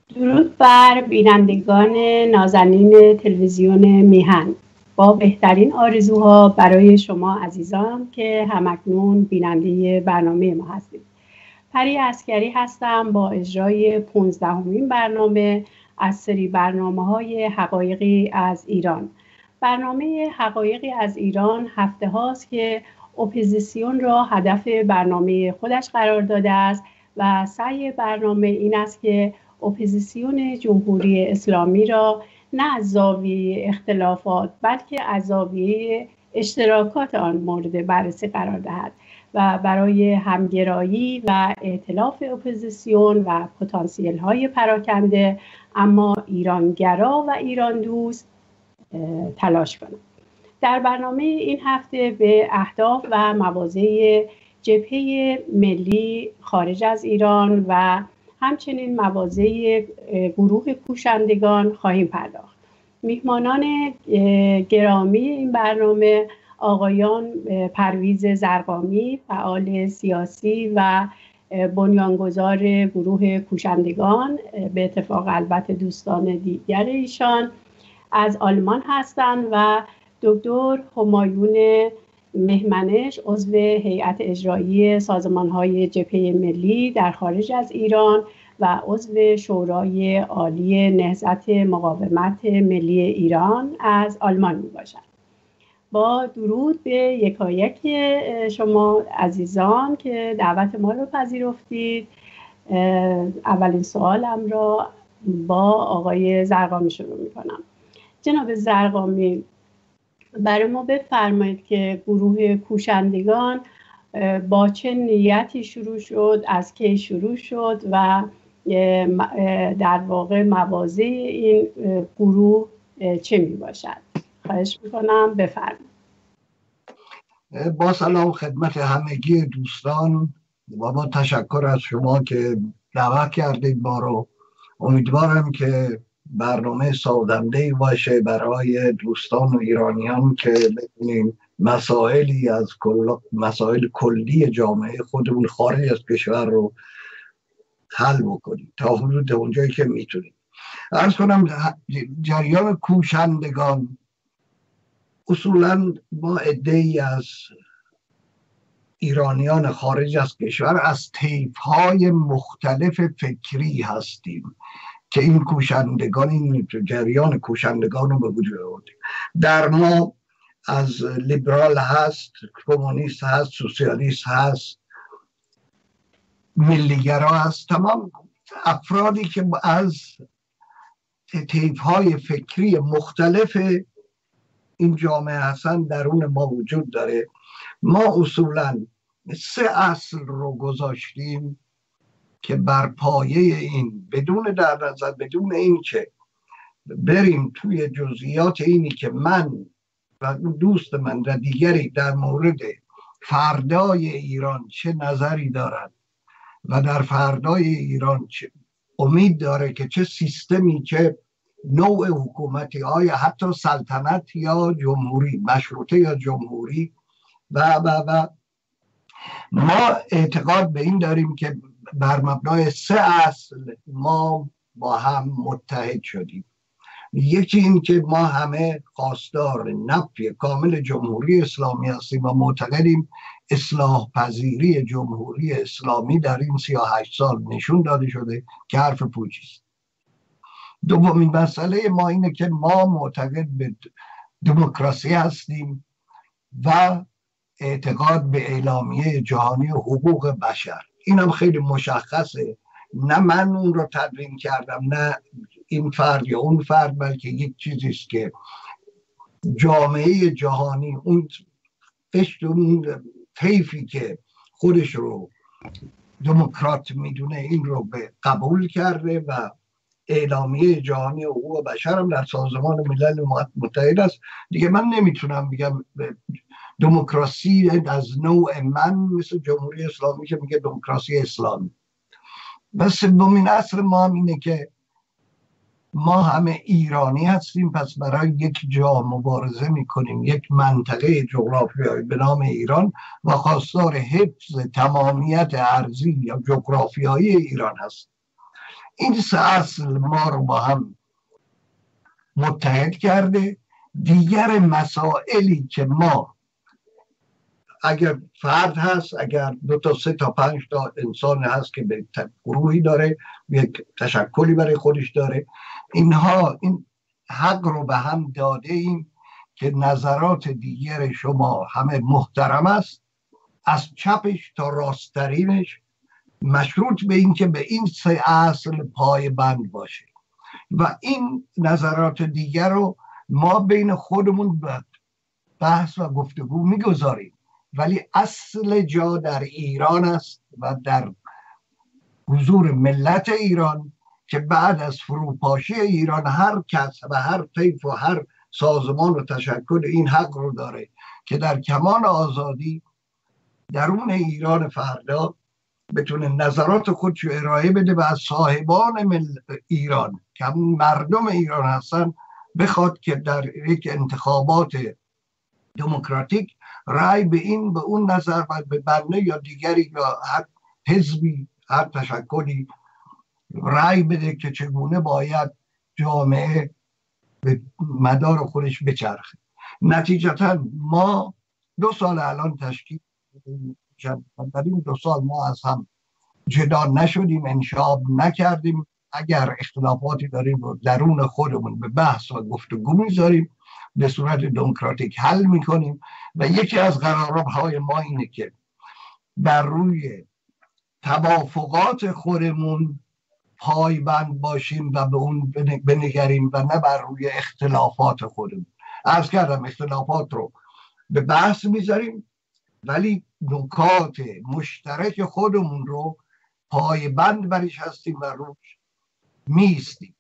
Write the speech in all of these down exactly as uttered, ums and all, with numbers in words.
درود بر بینندگان نازنین تلویزیون میهن. با بهترین آرزوها برای شما عزیزان که همکنون بیننده برنامه ما هستید. پری عسکری هستم با اجرای پانزدهمین برنامه از سری برنامه‌های حقایقی از ایران. برنامه حقایقی از ایران هفته هاست که اپوزیسیون را هدف برنامه خودش قرار داده است و سعی برنامه این است که اپوزیسیون جمهوری اسلامی را نه از زاویه اختلافات بلکه از زاویه اشتراکات آن مورد بررسی قرار دهد و برای همگرایی و ائتلاف اپوزیسیون و پتانسیل های پراکنده اما ایرانگرا و ایران دوست تلاش کنند. در برنامه این هفته به اهداف و مواضع جبهه ملی خارج از ایران و همچنین مواضع گروه کوشندگان خواهیم پرداخت. میهمانان گرامی این برنامه آقایان پرویز زرقامی، فعال سیاسی و بنیانگذار گروه کوشندگان، به اتفاق البته دوستان دیگر ایشان، از آلمان هستند و دکتر همایون مهمنش، عضو هیئت اجرایی سازمان‌های جبهه ملی در خارج از ایران و عضو شورای عالی نهضت مقاومت ملی ایران از آلمان میباشند. با درود به یکایک شما عزیزان که دعوت ما رو پذیرفتید، اولین سوالم را با آقای زرقامی شروع میکنم. جناب زرقامی، برای ما بفرمایید که گروه کوشندگان با چه نیتی شروع شد، از کی شروع شد و در واقع مواضع این گروه چه می باشد؟ خواهش میکنم بفرمایید. با سلام خدمت همگی دوستان و با تشکر از شما که دعوت کردید ما رو. امیدوارم که برنامه سازنده باشه برای دوستان و ایرانیان که بتونیم مسائلی از کل... مسائل کلی جامعه خودمون خارج از کشور رو حل بکنیم تا حدود اونجایی که میتونیم. عرض کنم جریان کوشندگان اصولا ما عده‌ای از ایرانیان خارج از کشور از طیف‌های مختلف فکری هستیم که این کوشندگان این جریان کوشندگان رو به وجود آوردیم. در ما از لیبرال هست، کمونیست هست، سوسیالیست هست، ملیگرا هست، تمام افرادی که از طیف‌های فکری مختلف این جامعه هستن درون ما وجود داره. ما اصولا سه اصل رو گذاشتیم که بر پایه این بدون در نظر بدون این که بریم توی جزئیات اینی که من و دوست من و دیگری در مورد فردای ایران چه نظری دارند و در فردای ایران چه امید داره که چه سیستمی، چه نوع حکومتی، آیا حتی سلطنت یا جمهوری، مشروطه یا جمهوری و و و ما اعتقاد به این داریم که بر مبنای سه اصل ما با هم متحد شدیم. یکی این که ما همه خواستار نفی کامل جمهوری اسلامی هستیم و معتقدیم اصلاح پذیری جمهوری اسلامی در این سی و هشت سال نشون داده شده که حرف پوچی است. دومین مسئله ما اینه که ما معتقد به دموکراسی هستیم و اعتقاد به اعلامیه جهانی حقوق بشر. اینم خیلی مشخصه، نه من اون رو تدوین کردم، نه این فرد یا اون فرد، بلکه یک چیزیست که جامعه جهانی، اون قشر، اون طیفی که خودش رو دموکرات میدونه این رو به قبول کرده و اعلامیه جهانی حقوق بشر هم در سازمان ملل متحد است. دیگه من نمیتونم بگم دموکراسی از نوع من مثل جمهوری اسلامی که میگه دموکراسی اسلامی. و سومین اصل ما هم اینه که ما همه ایرانی هستیم، پس برای یک جا مبارزه میکنیم، یک منطقه جغرافیایی به نام ایران و خواستار حفظ تمامیت ارضی یا جغرافیایی ایران هست. این سه اصل ما رو با هم متحد کرده. دیگر مسائلی که ما اگر فرد هست، اگر دو تا سه تا پنج تا انسان هست که به گروهی داره، یک تشکلی برای خودش داره، اینها این حق رو به هم داده ایم که نظرات دیگر شما همه محترم است، از چپش تا راستترینش، مشروط به این که به این سه اصل پایبند باشه و این نظرات دیگر رو ما بین خودمون بحث و گفتگو میگذاریم، ولی اصل جا در ایران است و در حضور ملت ایران که بعد از فروپاشی ایران هر کس و هر طیف و هر سازمان و تشکل این حق رو داره که در کمان آزادی درون ایران فردا بتونه نظرات خودشو ارائه بده و از صاحبان مل... ایران که همون مردم ایران هستن بخواد که در یک انتخابات دموکراتیک رای به این به اون نظر و به بنده یا دیگری یا هر حزبی هر تشکلی رای بده که چگونه باید جامعه به مدار خودش بچرخه. نتیجتا ما دو سال الان تشکیل در این دو سال ما از هم جدا نشدیم، انشاب نکردیم. اگر اختلافاتی داریم رو درون خودمون به بحث و گفتگو میذاریم، به صورت دموکراتیک حل میکنیم و یکی از قرارهای ما اینه که بر روی توافقات خودمون پایبند باشیم و به اون بنگریم و نه بر روی اختلافات خودمون. عرض کردم اختلافات رو به بحث میذاریم ولی نکات مشترک خودمون رو پایبند برش هستیم و روش میستیم.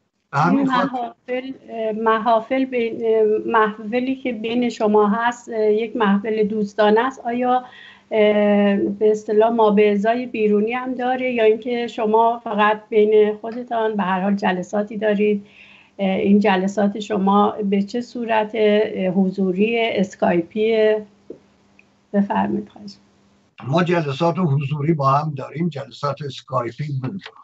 محافل محافل بین محفلی که بین شما هست یک محفل دوستانه است، آیا به اصطلاح مابعضای بیرونی هم داره یا اینکه شما فقط بین خودتان به هر حال جلساتی دارید؟ این جلسات شما به چه صورت، حضوری، اسکایپی؟ بفرمایید. خواهش. ما جلسات حضوری با هم داریم، جلسات اسکایپی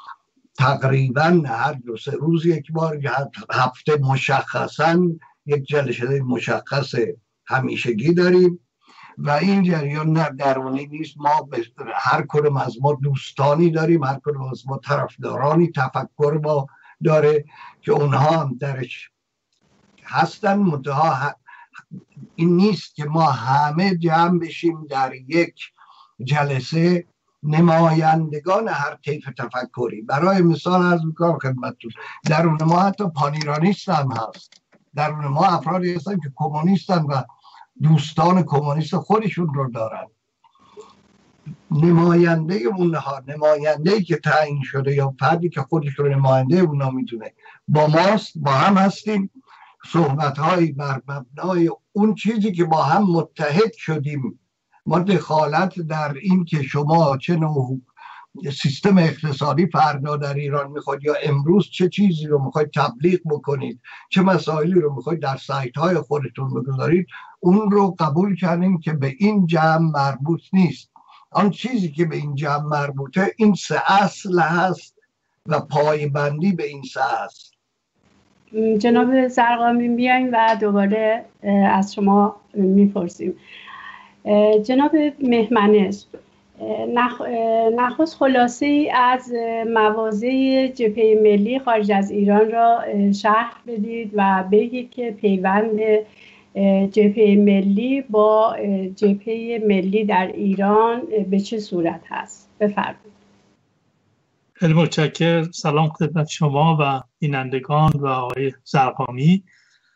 تقریبا هر دو سه روز یک بار، هر هفته مشخصا یک جلسه مشخص همیشگی داریم و این جریان نه درونی نیست. ما هر کدوم از ما دوستانی داریم، هر کدوم از ما طرفدارانی تفکر ما داره که اونها هم درش هستن. منتها این نیست که ما همه جمع بشیم در یک جلسه نمایندگان هر طیف تفکری. برای مثال عرض میکنم خدمتتون، درون ما حتی پانیرانیست هم هست، درون ما افرادی هستن که کمونیستن و دوستان کمونیست خودشون رو دارن. نماینده اونها، نماینده‌ای که تعیین شده یا فردی که خودش رو نماینده اونها میدونه با ماست، با هم هستیم. صحبت‌هایی بر مبنای اون چیزی که با هم متحد شدیم، ما دخالت در این که شما چه نوع سیستم اقتصادی فردا در ایران میخواید یا امروز چه چیزی رو میخواید تبلیغ بکنید، چه مسائلی رو میخواید در سایت های خودتون بگذارید، اون رو قبول کردیم که به این جمع مربوط نیست. آن چیزی که به این جمع مربوطه این سه اصل هست و پایبندی به این سه اصل. جناب زرقامی بیایم و دوباره از شما میپرسیم. جناب مهمنش، نخ... نخست خلاصه ای از مواضع جبهه ملی خارج از ایران را شرح بدید و بگید که پیوند جبهه ملی با جبهه ملی در ایران به چه صورت هست. بفرمایید. خیلی متشکرم. سلام خدمت شما و بینندگان و آقای زرقامی.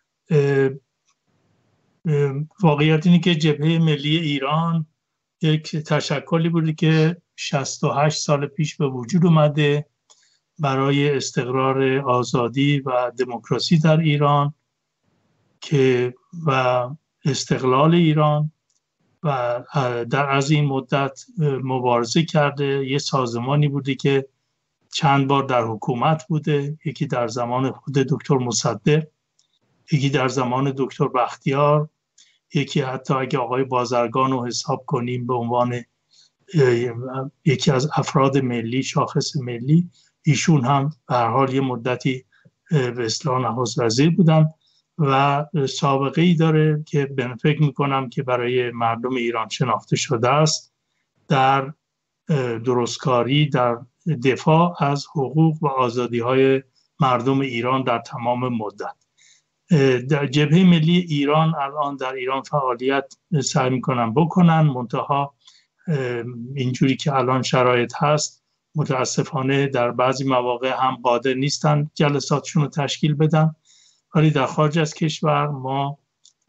واقعیت اینه که جبهه ملی ایران یک تشکلی بوده که شصت و هشت سال پیش به وجود اومده برای استقرار آزادی و دموکراسی در ایران که و استقلال ایران و در از این مدت مبارزه کرده. یه سازمانی بوده که چند بار در حکومت بوده، یکی در زمان خود دکتر مصدق، یکی در زمان دکتر بختیار، یکی حتی اگه آقای بازرگان رو حساب کنیم به عنوان یکی از افراد ملی، شاخص ملی، ایشون هم به هر حال یه مدتی به اصطلاح نخست وزیر بودن و سابقه ای داره که فکر میکنم که برای مردم ایران شناخته شده است در درستکاری در دفاع از حقوق و آزادی های مردم ایران در تمام مدت. در جبهه ملی ایران الان در ایران فعالیت سعی میکنن بکنن، منتها اینجوری که الان شرایط هست متاسفانه در بعضی مواقع هم قادر نیستن جلساتشون رو تشکیل بدن، ولی در خارج از کشور ما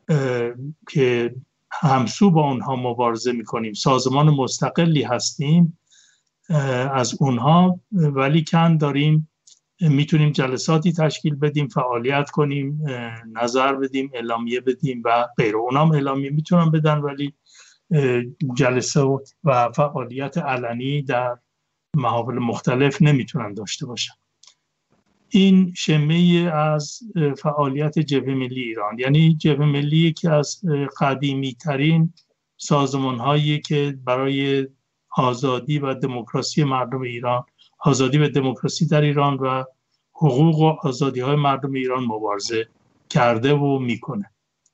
که همسو با اونها مبارزه میکنیم، سازمان مستقلی هستیم از اونها، ولی کن داریم میتونیم جلساتی تشکیل بدیم، فعالیت کنیم، نظر بدیم، اعلامیه بدیم و غیره. اونام اعلامیه میتونن بدن ولی جلسه و فعالیت علنی در محافل مختلف نمیتونن داشته باشن. این شمه از فعالیت جبهه ملی ایران، یعنی جبهه ملی که از قدیمی ترین سازمان هایی که برای آزادی و دموکراسی مردم ایران، آزادی و دموکراسی در ایران و حقوق و آزادی های مردم ایران مبارزه کرده و میکنه.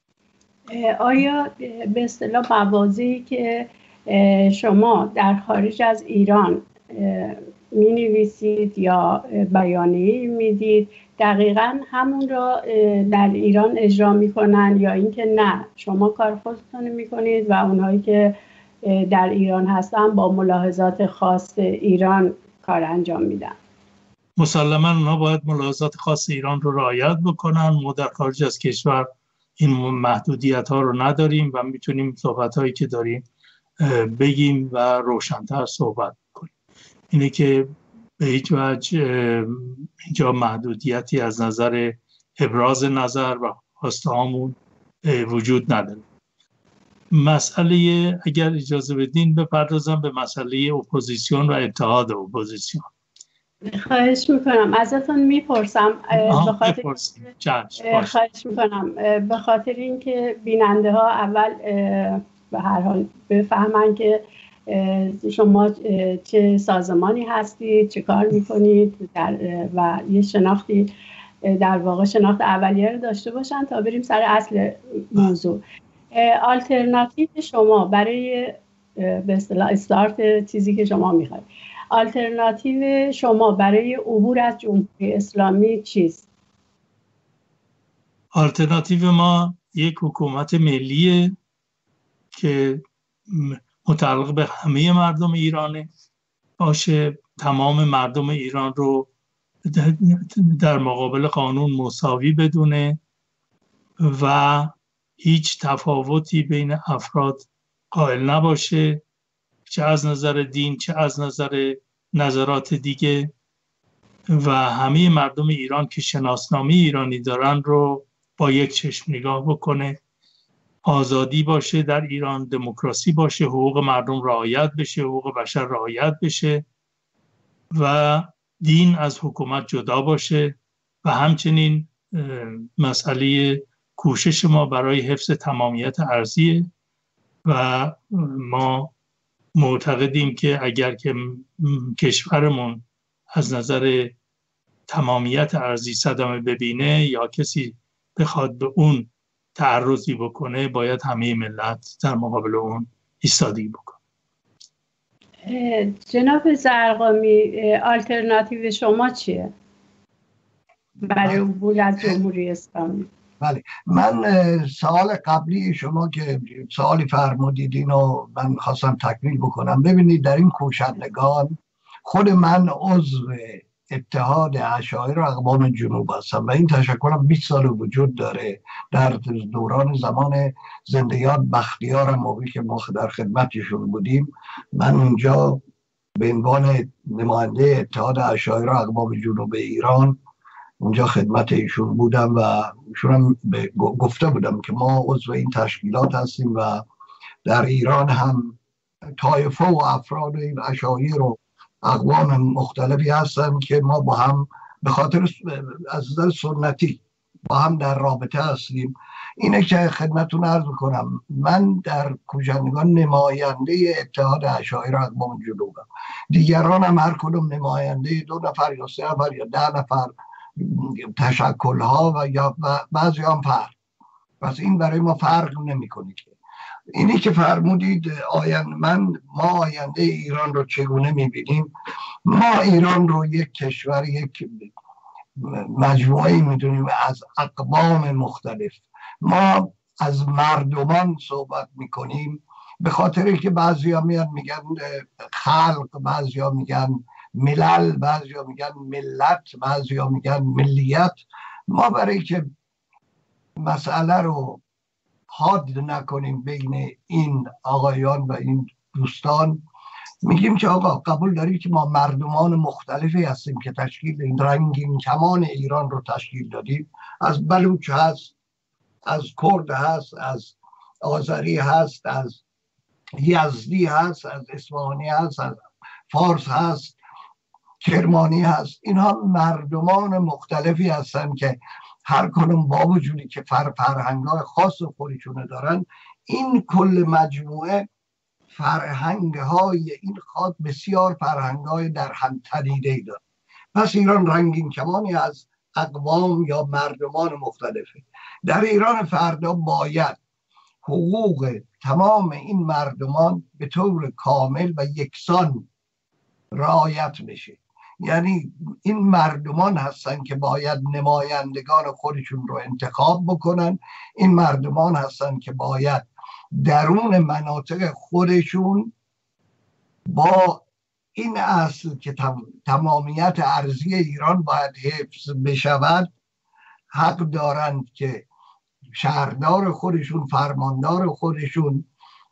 آیا به اصطلاح موازی که شما در خارج از ایران می نویسید یا بیانیه میدید دقیقا همون را در ایران اجرا میکنن یا اینکه نه شما کار خودتون میکنید و اونهایی که در ایران هستن با ملاحظات خاص ایران کار انجام میدن؟ مسلما اونها باید ملاحظات خاص ایران رو رعایت بکنن. ما در خارج از کشور این محدودیت ها رو نداریم و میتونیم صحبت هایی که داریم بگیم و روشن‌تر صحبت کنیم. اینه که به هیچ وجه اینجا محدودیتی از نظر ابراز نظر و خواسته هامون وجود نداره. مسئله اگر اجازه بدین بپردازم به مسئله اپوزیسیون و اتحاد اپوزیسیون. خواهش میکنم ازتون میپرسم به خاطر خواهش میکنم به خاطر اینکه بیننده ها اول به هر حال بفهمن که شما چه سازمانی هستید، چه کار میکنید در و یه شناختی در واقع شناخت اولیه رو داشته باشن تا بریم سر اصل موضوع. آلترناتیو شما برای به اصطلاح استارت چیزی که شما میخواید، آلترناتیو شما برای عبور از جمهوری اسلامی چیست؟ آلترناتیو ما یک حکومت ملیه که متعلق به همه مردم ایرانه باشه، تمام مردم ایران رو در مقابل قانون مساوی بدونه و هیچ تفاوتی بین افراد قائل نباشه، چه از نظر دین چه از نظر نظرات دیگه، و همه مردم ایران که شناسنامه ایرانی دارن رو با یک چشم نگاه بکنه، آزادی باشه در ایران، دموکراسی باشه، حقوق مردم رعایت بشه، حقوق بشر رعایت بشه و دین از حکومت جدا باشه و همچنین مسئله کوشش ما برای حفظ تمامیت ارضیه و ما معتقدیم که اگر که کشورمون از نظر تمامیت ارضی صدمه ببینه یا کسی بخواد به اون تعرضی بکنه باید همه ملت در مقابل اون ایستادگی بکنه. جناب زرقامی، آلترناتیو شما چیه برای عبور از جمهوری اسلامی؟ بله، من سوال قبلی شما که سوالی فرمودید اینو من خواستم تکمیل بکنم. ببینید در این کوشندگان خود من عضو اتحاد اشاعره اقوام جنوب هستم و این تشکلم بیست سال وجود داره. در دوران زمان زنده‌یاد بختیار موقعی که ما در خدمتشون بودیم من اونجا به عنوان نماینده اتحاد اشاعره اقوام جنوب ایران اونجا خدمت ایشون بودم و ایشون هم گفته بودم که ما عضو این تشکیلات هستیم و در ایران هم طایفه و افراد این اشاعره رو اقوام مختلفی هستن که ما با هم به خاطر از نظر سنتی با هم در رابطه هستیم. اینه که خدمتتون عرض کنم من در کوچندگان نماینده اتحاد اشاعره اقوام جنوبم، دیگران هم هر کدوم نماینده دو نفر یا سه نفر یا ده نفر تشکل‌ها و یا بعضی هم فرق. پس این برای ما فرق نمی‌کنه. که اینی که فرمودید آیند من ما آینده ایران رو چگونه می‌بینیم، ما ایران رو یک کشور، یک مجموعه می‌دونیم از اقوام مختلف. ما از مردمان صحبت می‌کنیم به خاطر که بعضیا میان میگن خلق، بعضیا میگن ملل، بعضیا میگن ملت، بعضیا میگن ملیت. ما برای که مسئله رو حاد نکنیم بین این آقایان و این دوستان، میگیم که آقا قبول دارید که ما مردمان مختلفی هستیم که تشکیل این رنگین کمان ایران رو تشکیل دادیم. از بلوچ هست، از کرد هست، از آذری هست، از یزدی هست، از اصفهانی هست، از فارس هست، کرمانی هست. اینها مردمان مختلفی هستن که هر کدوم با وجودی که فر فرهنگ‌های خاص خودشونه دارن، این کل مجموعه فرهنگ‌های این خاص بسیار فرهنگ‌های در هم تنیده‌ای داره. پس ایران رنگین کمانی از اقوام یا مردمان مختلفه. در ایران فردا باید حقوق تمام این مردمان به طور کامل و یکسان رعایت بشه. یعنی این مردمان هستن که باید نمایندگان خودشون رو انتخاب بکنن. این مردمان هستن که باید درون مناطق خودشون با این اصل که تمامیت ارضی ایران باید حفظ بشود حق دارند که شهردار خودشون، فرماندار خودشون،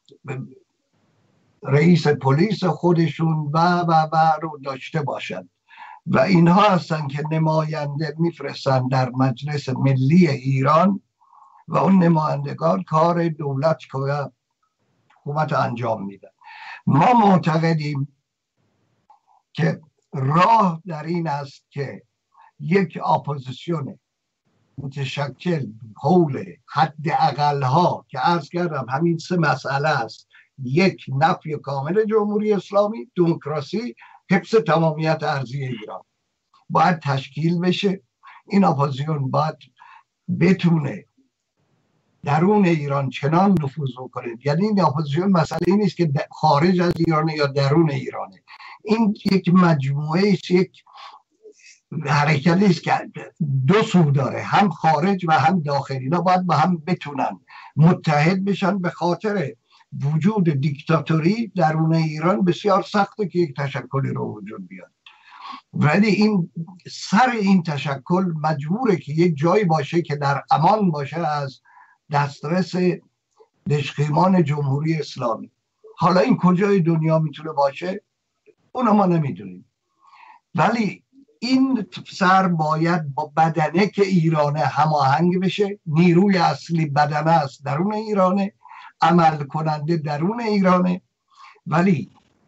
رئیس پلیس خودشون و و و رو داشته باشند و اینها هستن که نماینده میفرستن در مجلس ملی ایران و اون نمایندگان کار دولت و حکومت انجام میدن. ما معتقدیم که راه در این است که یک اپوزیسیون متشکل حول حد اقلها که عرض کردم همین سه مسئله است: یک، نفی کامل جمهوری اسلامی، دموکراسی، حفظ تمامیت ارضی ایران، باید تشکیل بشه. این اپوزیسیون باید بتونه درون ایران چنان نفوذ بکنه، یعنی این اپوزیسیون مسئله این نیست که خارج از ایرانه یا درون ایرانه، این یک مجموعه است، یک حرکتی است که دو سو داره، هم خارج و هم داخل. اینا باید با هم بتونن متحد بشن. به خاطر وجود دیکتاتوری درون ایران بسیار سخته که یک تشکلی رو وجود بیاد، ولی این سر این تشکل مجبوره که یک جایی باشه که در امان باشه از دسترس دشخیمان جمهوری اسلامی. حالا این کجای دنیا میتونه باشه اونو ما نمیدونیم، ولی این سر باید با بدنه که ایرانه هماهنگ بشه. نیروی اصلی بدنه است، درون ایرانه، عمل کننده درون ایرانه، ولی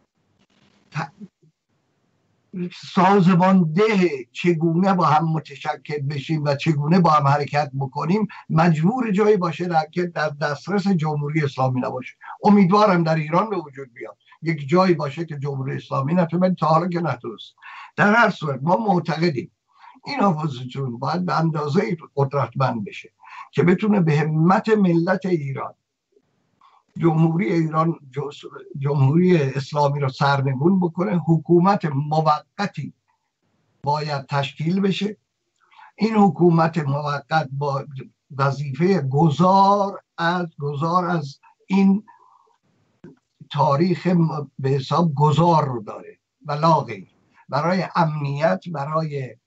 سازمانده چگونه با هم متشکل بشیم و چگونه با هم حرکت بکنیم مجبور جایی باشه که در دسترس جمهوری اسلامی نباشه. امیدوارم در ایران به وجود بیاد یک جایی باشه که جمهوری اسلامی نتونه، تا حالا که نتونست. در هر صورت ما معتقدیم این اپوزیسیون باید به اندازه قدرتمند بشه که بتونه به همت ملت ایران جمهوری ایران جمهوری اسلامی رو سرنگون بکنه. حکومت موقتی باید تشکیل بشه. این حکومت موقت با وظیفه گذار از گذار از این تاریخ به حساب گذار رو داره و لاغی برای امنیت، برای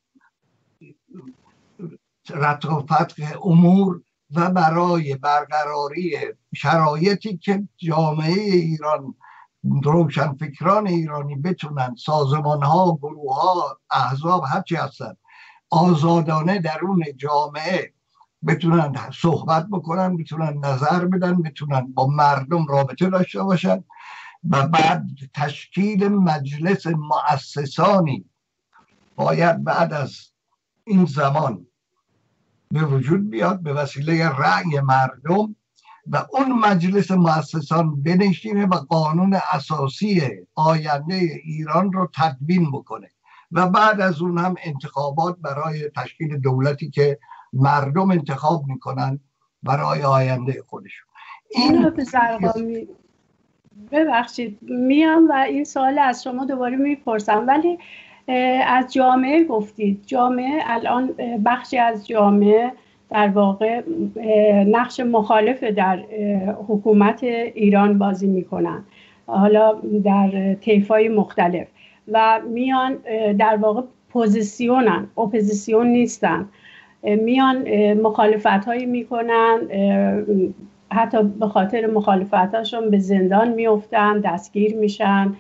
رتق و فتق امور و برای برقراری شرایطی که جامعه ایران، روشنفکران ایرانی بتونن، سازمان ها، گروه ها، احزاب، هرچی هستن، آزادانه درون جامعه بتونن صحبت بکنن، بتونن نظر بدن، بتونن با مردم رابطه داشته باشن و بعد تشکیل مجلس مؤسسانی باید بعد از این زمان به وجود بیاد به وسیله رأی مردم و اون مجلس مؤسسان بنشینه و قانون اساسی آینده ایران رو تدوین بکنه و بعد از اون هم انتخابات برای تشکیل دولتی که مردم انتخاب میکنن برای آینده خودشون. این زرقامی ببخشید میام و این سوال از شما دوباره میپرسم، ولی از جامعه گفتید. جامعه الان بخشی از جامعه در واقع نقش مخالف در حکومت ایران بازی میکنن، حالا در طیف‌های مختلف، و میان در واقع پوزیسیونن، اپوزیسیون نیستن، میان مخالفت هایی میکنن، حتی به خاطر مخالفت هاشون به زندان میافتن، دستگیر میشن،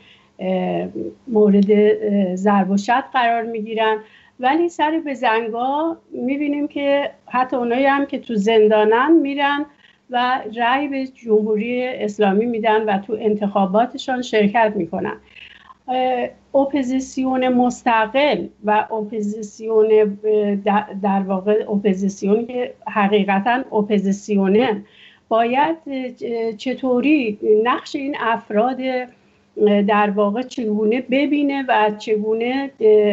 مورد ضرب و شتم قرار میگیرن. ولی سر به زنگا میبینیم که حتی اونایی هم که تو زندانن میرن و رأی به جمهوری اسلامی میدن و تو انتخاباتشان شرکت میکنن. اپوزیسیون مستقل و اپوزیسیون در واقع اپوزیسیون که حقیقتا اپوزیسیونه باید چطوری نقش این افراد در واقع چگونه ببینه و چگونه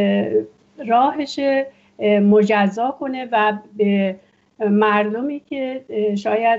راهش مجزا کنه و به مردمی که شاید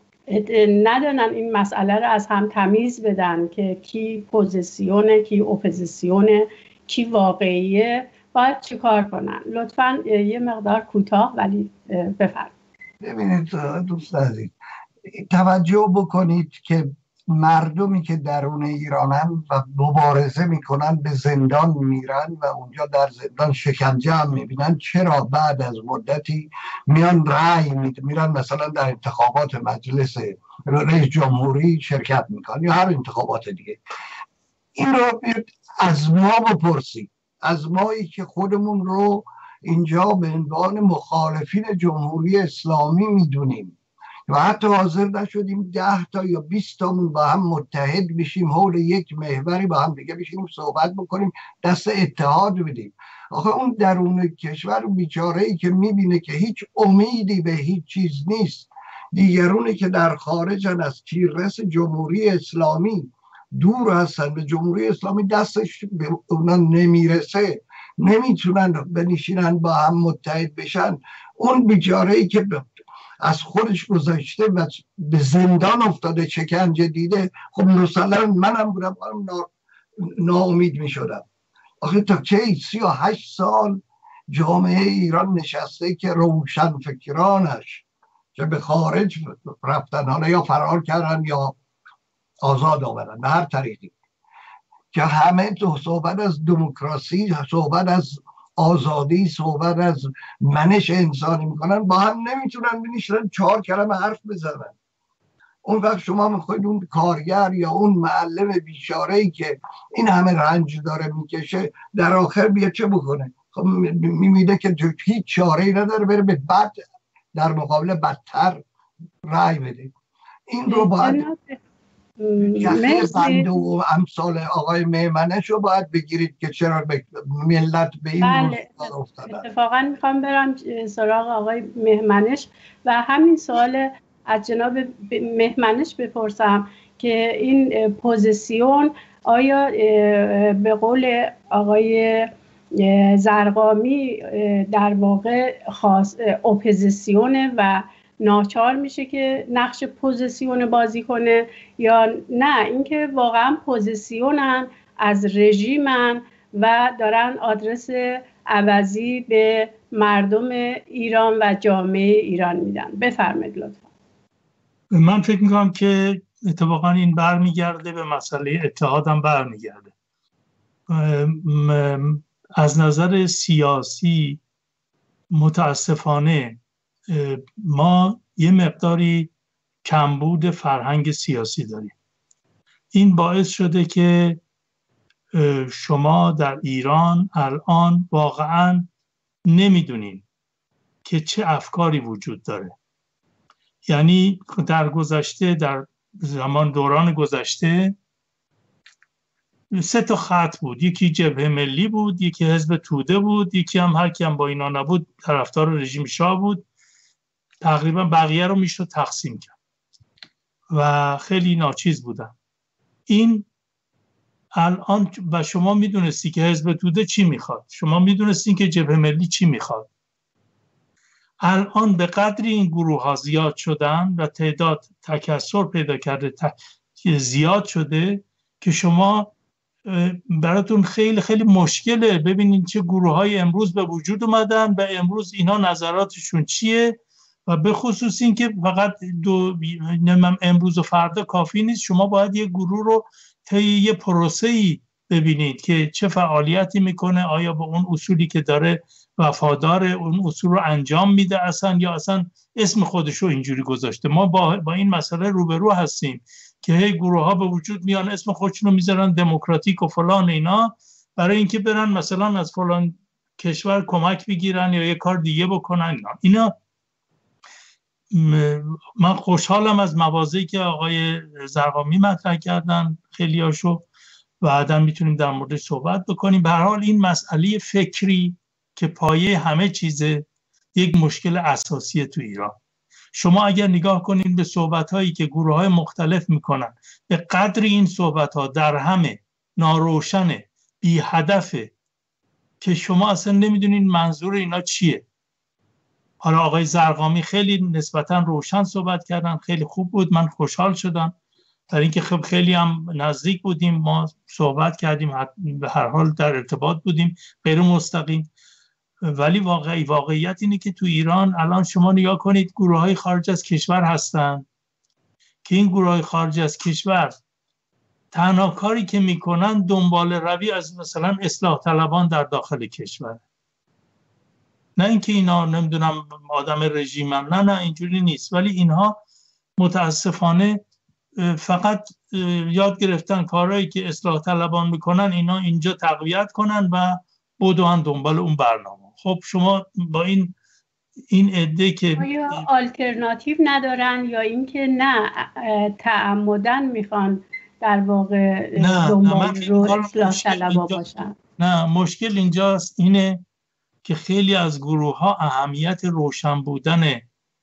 ندانن این مسئله رو از هم تمیز بدن که کی پوزیسیونه، کی اپوزیسیونه، کی واقعیه، باید چی کار کنن. لطفاً یه مقدار کوتاه ولی بفرمایید. ببینید دوست عزیز، توجه بکنید که مردمی که درون ایرانن و مبارزه میکنن به زندان میرن و اونجا در زندان شکنجه هم میبینن، چرا بعد از مدتی میان رأی میرن، مثلا در انتخابات مجلس رئیس جمهوری شرکت میکنن یا هر انتخابات دیگه. این رو از ما بپرسید، از مایی که خودمون رو اینجا به عنوان مخالفین جمهوری اسلامی میدونیم و حتی حاضر نشدیم ده تا یا بیست تامون با هم متحد بشیم، حول یک محوری با هم دیگه بشیم صحبت بکنیم، دست اتحاد بدیم. آخه اون درون کشور بیچاره ای که میبینه که هیچ امیدی به هیچ چیز نیست، دیگرونی که در خارجن از تیررس جمهوری اسلامی دور هستن، به جمهوری اسلامی دستش به اونا نمیرسه، نمیتونن بنشینن با هم متحد بشن. اون بیچاره ای که از خودش گذاشته و به زندان افتاده، شکنجه دیده، خب مثلا منم بودم ناامید می شدم. آخه تا چه سی و هشت سال جامعه ایران نشسته که روشن فکرانش که به خارج رفتن، حالا یا فرار کردن یا آزاد آمدن به هر طریقی، که همه تو صحبت از دموکراسی، صحبت از آزادی، صحبت از منش انسانی میکنن، با هم نمیتونن بنشینن چهار کلمه حرف بزنن. اون وقت شما میخواید اون کارگر یا اون معلم بیچاره‌ای که این همه رنج داره میکشه در آخر بیا چه بکنه؟ خب میمیده که هیچ چاره‌ای نداره، بره به بد در مقابل بدتر رای بده. این رو باید یخی بنده و امثال آقای میمنش رو باید بگیرید که چرا ملت به این بله. روزگار افتادن. اتفاقا میخوام برم سراغ آقای مهمنش و همین سوال از جناب مهمنش بپرسم که این پوزیسیون آیا به قول آقای زرقامی در واقع خاص اپوزیسیونه و ناچار میشه که نقش پوزیسیون بازی کنه، یا نه اینکه واقعا پوزیسیونن، از رژیمن و دارن آدرس عوضی به مردم ایران و جامعه ایران میدن؟ بفرمایید لطفا. من فکر میکنم که اتفاقا این برمیگرده به مسئله اتحادم برمیگرده. از نظر سیاسی متاسفانه ما یه مقداری کمبود فرهنگ سیاسی داریم. این باعث شده که شما در ایران الان واقعا نمیدونین که چه افکاری وجود داره. یعنی در گذشته، در زمان دوران گذشته سه تا خط بود، یکی جبهه ملی بود، یکی حزب توده بود، یکی هم هر کی هم با اینا نبود طرفدار رژیم شاه بود تقریبا بقیه رو میشه تقسیم کرد و خیلی ناچیز بودن. این الان و شما میدونستی که حزب توده چی میخواد، شما میدونستی که جبهه ملی چی میخواد. الان به قدری این گروه ها زیاد شدن و تعداد تکثر پیدا کرده زیاد شده که شما براتون خیلی خیلی مشکله ببینید چه گروه های امروز به وجود اومدن و امروز اینا نظراتشون چیه و به خصوص این که فقط دو امروز و فردا کافی نیست، شما باید یه گروه رو طی یه پروسه‌ای ببینید که چه فعالیتی میکنه، آیا به اون اصولی که داره وفادار اون اصول رو انجام میده اصلا یا اصلا اسم خودش رو اینجوری گذاشته. ما با, با این مسئله روبرو هستیم که هی گروه ها به وجود میان اسم خودشون رو میذارن دموکراتیک و فلان اینا برای اینکه برن مثلا از فلان کشور کمک بگیرن یا یه کار دیگه بکنن. اینا من خوشحالم از مواضعی که آقای زرقامی مطرح کردن خیلی هاشو و بعداً میتونیم در موردش صحبت بکنیم. به هر حال این مسئله فکری که پایه همه چیزه یک مشکل اساسیه تو ایران. شما اگر نگاه کنید به صحبت‌هایی که گروه‌های مختلف میکنن به قدر این صحبت‌ها در همه ناروشنه، بی هدفه که شما اصلا نمیدونید منظور اینا چیه. حالا آقای زرقامی خیلی نسبتاً روشن صحبت کردن، خیلی خوب بود، من خوشحال شدم در اینکه خب خیلی هم نزدیک بودیم، ما صحبت کردیم، به هر حال در ارتباط بودیم غیر مستقیم. ولی واقعی واقعیت اینه که تو ایران الان شما نگاه کنید گروه‌های خارج از کشور هستن که این گروه‌های خارج از کشور تنها کاری که میکنن دنبال روی از مثلا اصلاح طلبان در داخل کشور. نه اینکه اینا نمیدونم آدم رژیمن، نه نه اینجوری نیست، ولی اینها متاسفانه فقط یاد گرفتن کارهایی که اصلاح طلبان میکنن اینا اینجا تقویت کنن و بدون دنبال اون برنامه. خب شما با این این عده که آیا آلترناتیو ندارن یا اینکه نه تعمدن میخوان در واقع دنبال رو اصلاح طلبا باشن؟ نه، مشکل اینجاست اینه که خیلی از گروه ها اهمیت روشن بودن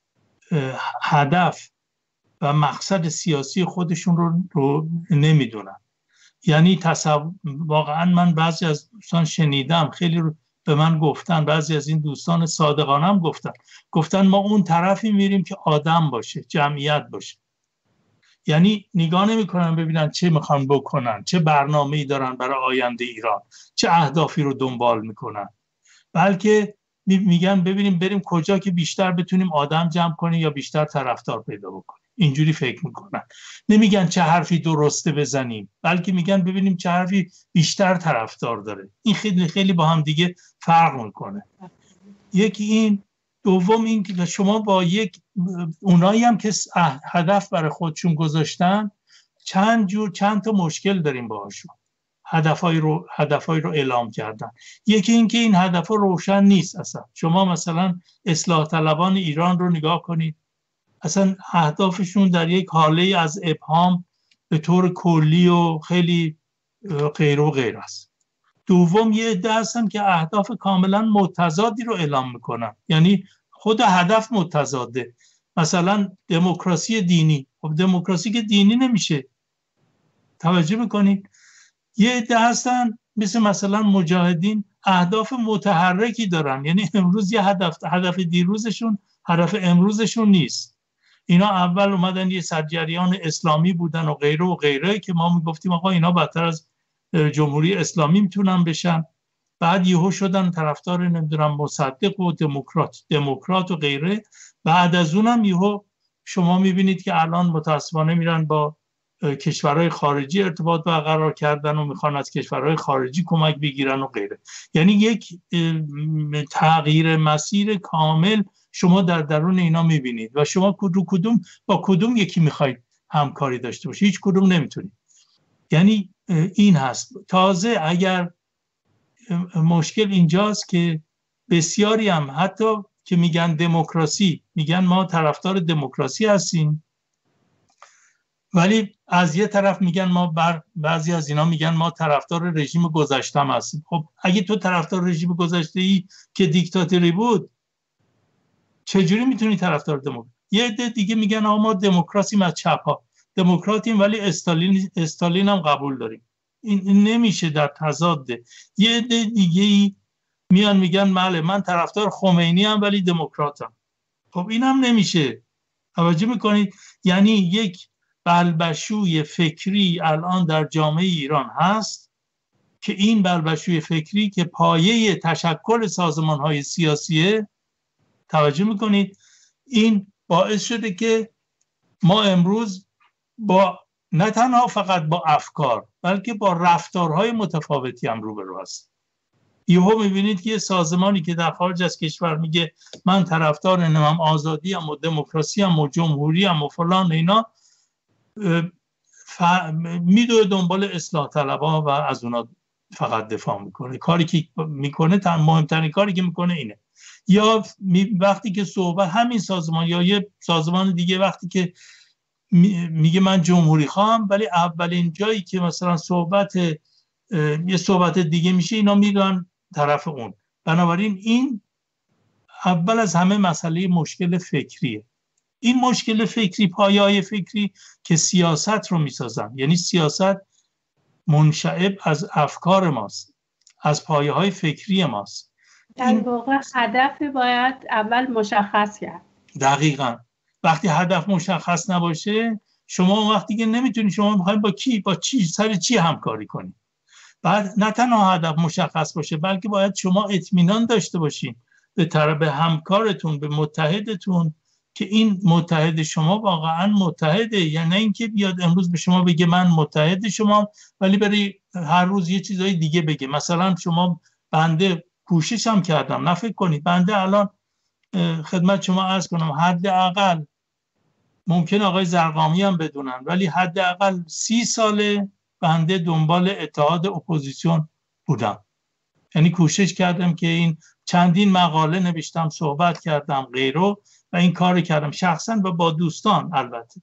هدف و مقصد سیاسی خودشون رو, رو نمیدونن. یعنی تصور واقعا من بعضی از دوستان شنیدم خیلی رو به من گفتن، بعضی از این دوستان صادقانه هم گفتن گفتن ما اون طرفی میریم که آدم باشه، جمعیت باشه. یعنی نگاه نمی کنن ببینن چه میخوان بکنن، چه برنامه‌ای دارن برای آینده ایران، چه اهدافی رو دنبال میکنن، بلکه میگن ببینیم بریم کجا که بیشتر بتونیم آدم جمع کنیم یا بیشتر طرفدار پیدا بکنیم. اینجوری فکر میکنن. نمیگن چه حرفی درسته بزنیم، بلکه میگن ببینیم چه حرفی بیشتر طرفدار داره. این خیلی خیلی با هم دیگه فرق میکنه. یکی این، دوم این که شما با یک اونایی هم که هدف برای خودشون گذاشتن چند جور چند تا مشکل داریم باهاشون. هدفای رو هدفای رو اعلام کردن. یکی این که این هدف روشن نیست اصلا. شما مثلا اصلاح طلبان ایران رو نگاه کنید، اصلا اهدافشون در یک حاله از ابهام به طور کلی و خیلی غیر و غیر است. دوم یه عده هستن که اهداف کاملا متضادی رو اعلام میکنن، یعنی خود هدف متضاده. مثلا دموکراسی دینی، خب دموکراسی که دینی نمیشه. توجه میکنید؟ یه عده هستن مثل مثلا مجاهدین اهداف متحرکی دارن، یعنی امروز یه هدف هدف دیروزشون هدف امروزشون نیست. اینا اول اومدن یه سرجریان اسلامی بودن و غیره و غیره که ما میگفتیم آقا اینا بدتر از جمهوری اسلامی میتونن بشن، بعد یهو شدن طرفدار نمیدونم مصدق و دموکرات دموکرات و غیره. بعد از اونم یهو شما میبینید که الان متاسفانه میرن با کشورهای خارجی ارتباط برقرار کردن و میخوان از کشورهای خارجی کمک بگیرن و غیره. یعنی یک تغییر مسیر کامل شما در درون اینا میبینید و شما کدوم کدوم با کدوم یکی میخواید همکاری داشته باشید؟ هیچ کدوم نمیتونید. یعنی این هست. تازه اگر مشکل اینجاست که بسیاری هم حتی که میگن دموکراسی، میگن ما طرفدار دموکراسی هستیم، ولی از یه طرف میگن ما بر بعضی از اینا میگن ما طرفدار رژیم گذشته هستیم. خب اگه تو طرفدار رژیم گذشته ای که دیکتاتوری بود، چجوری میتونی طرفدار دموکراسی؟ یه عده دیگه میگن آقا ما دموکراسیم از چپ ها، دموکراتیم ولی استالین استالین هم قبول داریم. این, این نمیشه، در تضاده. یه عده دیگه ای میان میگن بله من طرفدار خمینی ام ولی دموکراتم. خب این هم نمیشه. توجه میکنید؟ یعنی یک بلبشوی فکری الان در جامعه ایران هست که این بلبشوی فکری که پایه تشکل سازمان‌های سیاسیه، توجه میکنید، این باعث شده که ما امروز با نه تنها فقط با افکار بلکه با رفتارهای متفاوتی هم روبرو هست. یهو میبینید که یه سازمانی که در خارج از کشور میگه من طرفدار نمیم آزادی ام و دموکراسی ام و جمهوری ام و فلان اینا، ف... میدوه دنبال اصلاح طلبها و از اونا فقط دفاع میکنه. کاری که میکنه، تن مهمترین کاری که میکنه اینه. یا وقتی که صحبت همین سازمان یا یه سازمان دیگه وقتی که میگه من جمهوری خواهم، ولی اولین جایی که مثلا صحبت یه صحبت دیگه میشه اینا میدونن طرف اون. بنابراین این اول از همه مسئله مشکل فکریه. این مشکل فکری، پایه‌های فکری که سیاست رو میسازن، یعنی سیاست منشعب از افکار ماست، از پایه‌های فکری ماست. در واقع هدف باید اول مشخص کرد. دقیقاً. وقتی هدف مشخص نباشه، شما وقتی که نمیتونی، شما میخواید با کی، با چی، سر چی همکاری کنید. بعد نه تنها هدف مشخص باشه بلکه باید شما اطمینان داشته باشین به طرف همکارتون، به متحدتون، که این متحد شما واقعا متحده. یعنی نه اینکه بیاد امروز به شما بگه من متحد شما ولی بری هر روز یه چیزای دیگه بگه. مثلا شما بنده کوششم کردم، نه فکر کنید بنده الان خدمت شما عرض کنم حداقل ممکن آقای زرقامی هم بدونن ولی حداقل سی ساله بنده دنبال اتحاد اپوزیسیون بودم. یعنی کوشش کردم که این چندین مقاله نوشتم، صحبت کردم غیره و این کار کردم شخصا و با دوستان. البته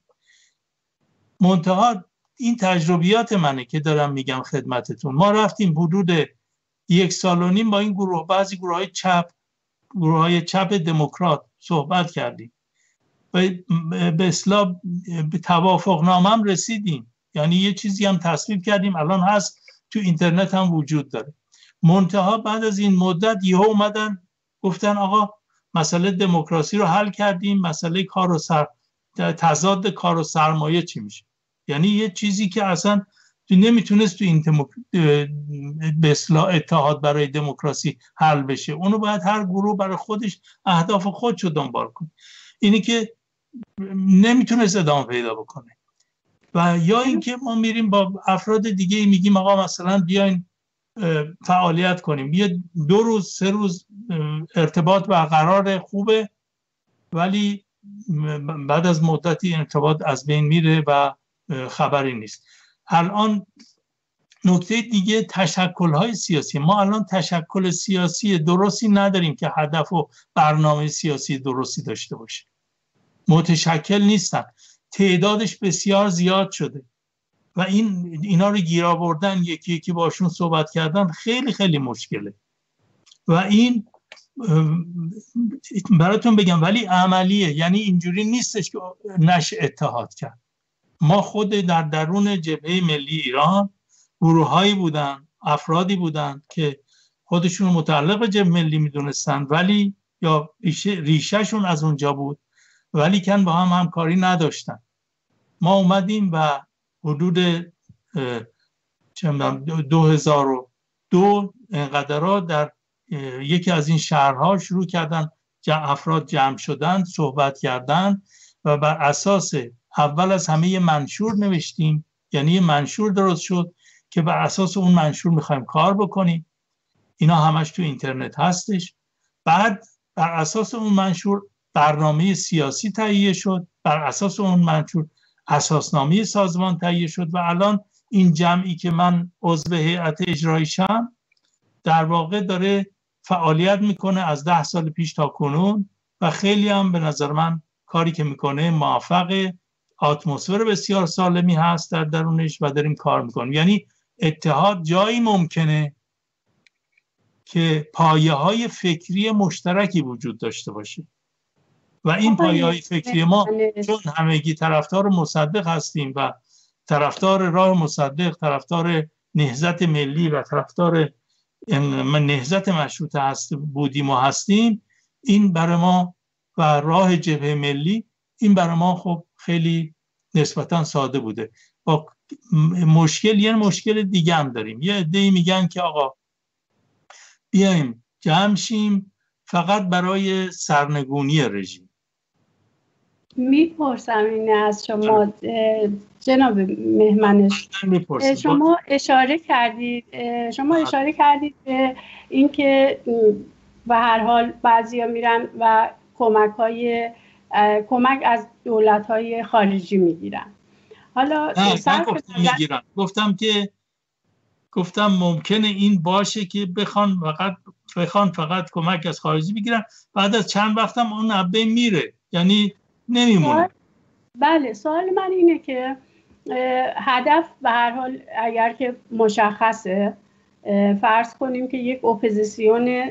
منتها این تجربیات منه که دارم میگم خدمتتون. ما رفتیم حدود یک سال و نیم با این گروه، بعضی گروه های چپ، گروه های چپ دموکرات صحبت کردیم و به اصطلاح به توافق نامه هم رسیدیم. یعنی یه چیزی هم تصویب کردیم، الان هست تو اینترنت هم وجود داره. منتها بعد از این مدت یهو اومدن گفتن آقا مسئله دموکراسی رو حل کردیم، مسئله کار و سر تضاد کار و سرمایه چی میشه؟ یعنی یه چیزی که اصلا تو نمیتونست تو این دموک... به اصطلاح اتحاد برای دموکراسی حل بشه. اونو باید هر گروه برای خودش اهداف خودشو دنبال کنه. اینی که نمیتونست ادامه پیدا بکنه. و یا اینکه ما میریم با افراد دیگه میگیم آقا مثلا بیاین فعالیت کنیم، یه دو روز سه روز ارتباط برقرار خوبه ولی بعد از مدتی ارتباط از بین میره و خبری نیست. الان نکته دیگه تشکل‌های سیاسی. ما الان تشکل سیاسی درستی نداریم که هدف و برنامه سیاسی درستی داشته باشه. متشکل نیستن، تعدادش بسیار زیاد شده و این اینا رو گیر آوردن یکی یکی باشون صحبت کردن خیلی خیلی مشکله. و این براتون بگم ولی عملیه، یعنی اینجوری نیستش که نشه اتحاد کرد. ما خود در درون جبهه ملی ایران گروهایی بودن، افرادی بودن که خودشون متعلق به جبهه ملی میدونستن ولی یا ریشه ریشهشون از اونجا بود ولی کن با هم همکاری نداشتن. ما اومدیم و حدود دو هزار و دو انقدرها در یکی از این شهرها شروع کردن افراد جمع شدن، صحبت کردن و بر اساس اول از همه یه منشور نوشتیم. یعنی یه منشور درست شد که بر اساس اون منشور میخوایم کار بکنیم. اینا همش تو اینترنت هستش. بعد بر اساس اون منشور برنامه سیاسی تهیه شد، بر اساس اون منشور اساسنامه سازمان تهیه شد و الان این جمعی که من عضو هیئت اجراییشم در واقع داره فعالیت میکنه از ده سال پیش تا کنون و خیلی هم به نظر من کاری که میکنه موفقه. اتمسفر بسیار سالمی هست در درونش و داریم کار میکنیم. یعنی اتحاد جایی ممکنه که پایه های فکری مشترکی وجود داشته باشه. و این پایه‌های فکری ما چون همگی طرفدار مصدق هستیم و طرفدار راه مصدق، طرفدار نهضت ملی و طرفدار نهضت مشروطه هست بودیم و هستیم، این برای ما و راه جبهه ملی این برای ما خب خیلی نسبتا ساده بوده. با مشکل یه مشکل دیگه هم داریم. یه عده‌ای میگن که آقا بیایم جمع شیم فقط برای سرنگونی رژیم. میپرسم اینه از شما جناب مهمنش، شما اشاره کردید شما اشاره کردید به اینکه به هر حال بعضیا میرن و کمک های کمک از دولت های خارجی میگیرن. حالا نه گفتم میگیرن، گفتم که گفتم ممکنه این باشه که بخوان فقط بخوان فقط کمک از خارجی بگیرن، بعد از چند وقت هم اون عبه میره، یعنی نمیمونه. بله، سوال من اینه که هدف به هر حال اگر که مشخصه، فرض کنیم که یک اپوزیسیون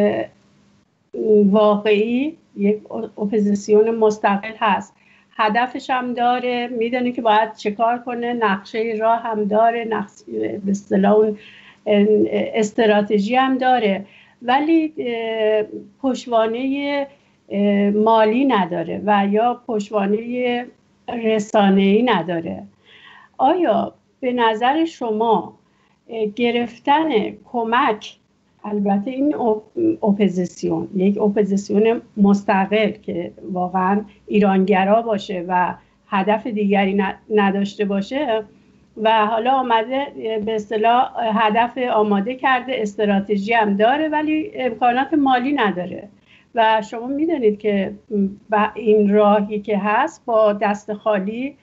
واقعی، یک اپوزیسیون مستقل هست، هدفش هم داره، میدونه که باید چه کار کنه، نقشه راه هم داره، به اصطلاح اون استراتژی هم داره، ولی پشتوانه مالی نداره و یا پشتوانه رسانه‌ای نداره. آیا به نظر شما گرفتن کمک، البته این اپوزیسیون یک اپوزیسیون مستقل که واقعا ایرانگرا باشه و هدف دیگری نداشته باشه و حالا آمده به اصطلاح هدف آماده کرده، استراتژی هم داره ولی امکانات مالی نداره و شما میدونید که این راهی که هست با دست خالی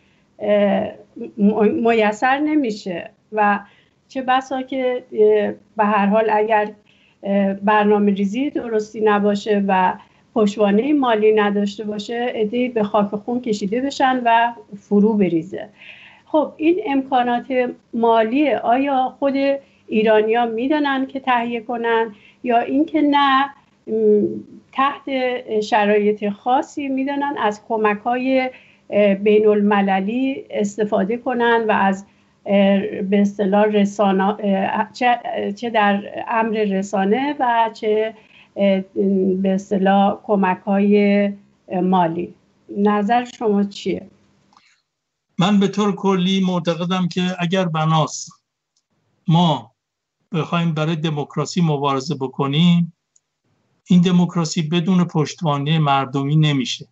میسر نمیشه و چه بسا که به هر حال اگر برنامه ریزی درستی نباشه و پشتوانه مالی نداشته باشه، عده‌ای به خاک خون کشیده بشن و فرو بریزه. خب این امکانات مالی آیا خود ایرانی‌ها میدونن که تهیه کنن یا اینکه نه تحت شرایط خاصی میدونن از کمک‌های بین المللی استفاده کنن و از به اصطلاح رسانه، چه, چه در امر رسانه و چه به اصطلاح کمک‌های مالی. نظر شما چیه؟ من به طور کلی معتقدم که اگر بناست ما بخوایم برای دموکراسی مبارزه بکنیم، این دموکراسی بدون پشتوانه مردمی نمیشه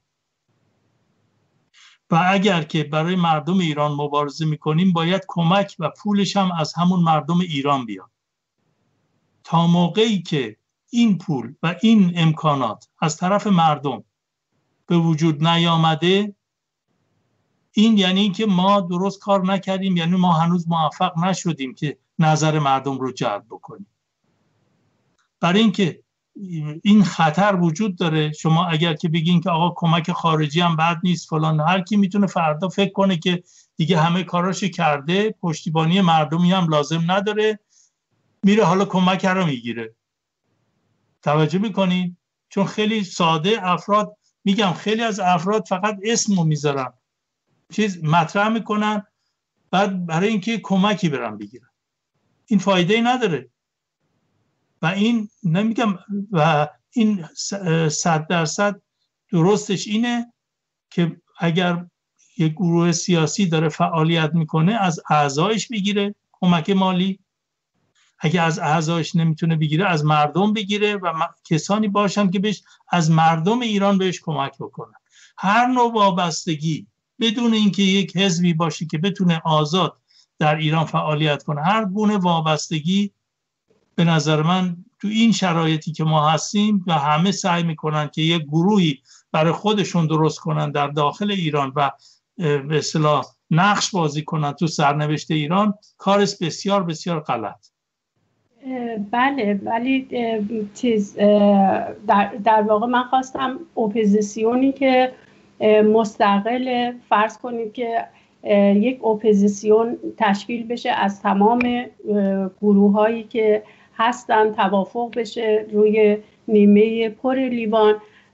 و اگر که برای مردم ایران مبارزه میکنیم باید کمک و پولش هم از همون مردم ایران بیاد. تا موقعی که این پول و این امکانات از طرف مردم به وجود نیامده، این یعنی که ما درست کار نکردیم، یعنی ما هنوز موفق نشدیم که نظر مردم رو جلب بکنیم. برای اینکه این خطر وجود داره، شما اگر که بگین که آقا کمک خارجی هم بد نیست فلان، هر کی میتونه فردا فکر کنه که دیگه همه کاراشو کرده، پشتیبانی مردمی هم لازم نداره، میره حالا کمک رو میگیره. توجه میکنین؟ چون خیلی ساده افراد، میگم خیلی از افراد فقط اسمو میذارن، چیز مطرح میکنن، بعد برای اینکه کمکی برن بگیرن، این فایده ای نداره. و این نمیگم و این صد درصد درستش اینه که اگر یک گروه سیاسی داره فعالیت میکنه از اعضایش بگیره کمک مالی، اگر از اعضایش نمیتونه بگیره از مردم بگیره و کسانی باشن که بهش از مردم ایران بهش کمک بکنن. هر نوع وابستگی بدون اینکه یک حزبی باشه که بتونه آزاد در ایران فعالیت کنه، هر گونه وابستگی به نظر من تو این شرایطی که ما هستیم و همه سعی میکنن که یک گروهی برای خودشون درست کنن در داخل ایران و به اصطلاح نقش بازی کنن تو سرنوشت ایران، کار بسیار بسیار غلط. بله، ولی چیز در, در واقع من خواستم اپوزیسیونی که مستقل، فرض کنید که یک اپوزیسیون تشکیل بشه از تمام گروه هایی که هستن، توافق بشه روی نیمه پر لیوان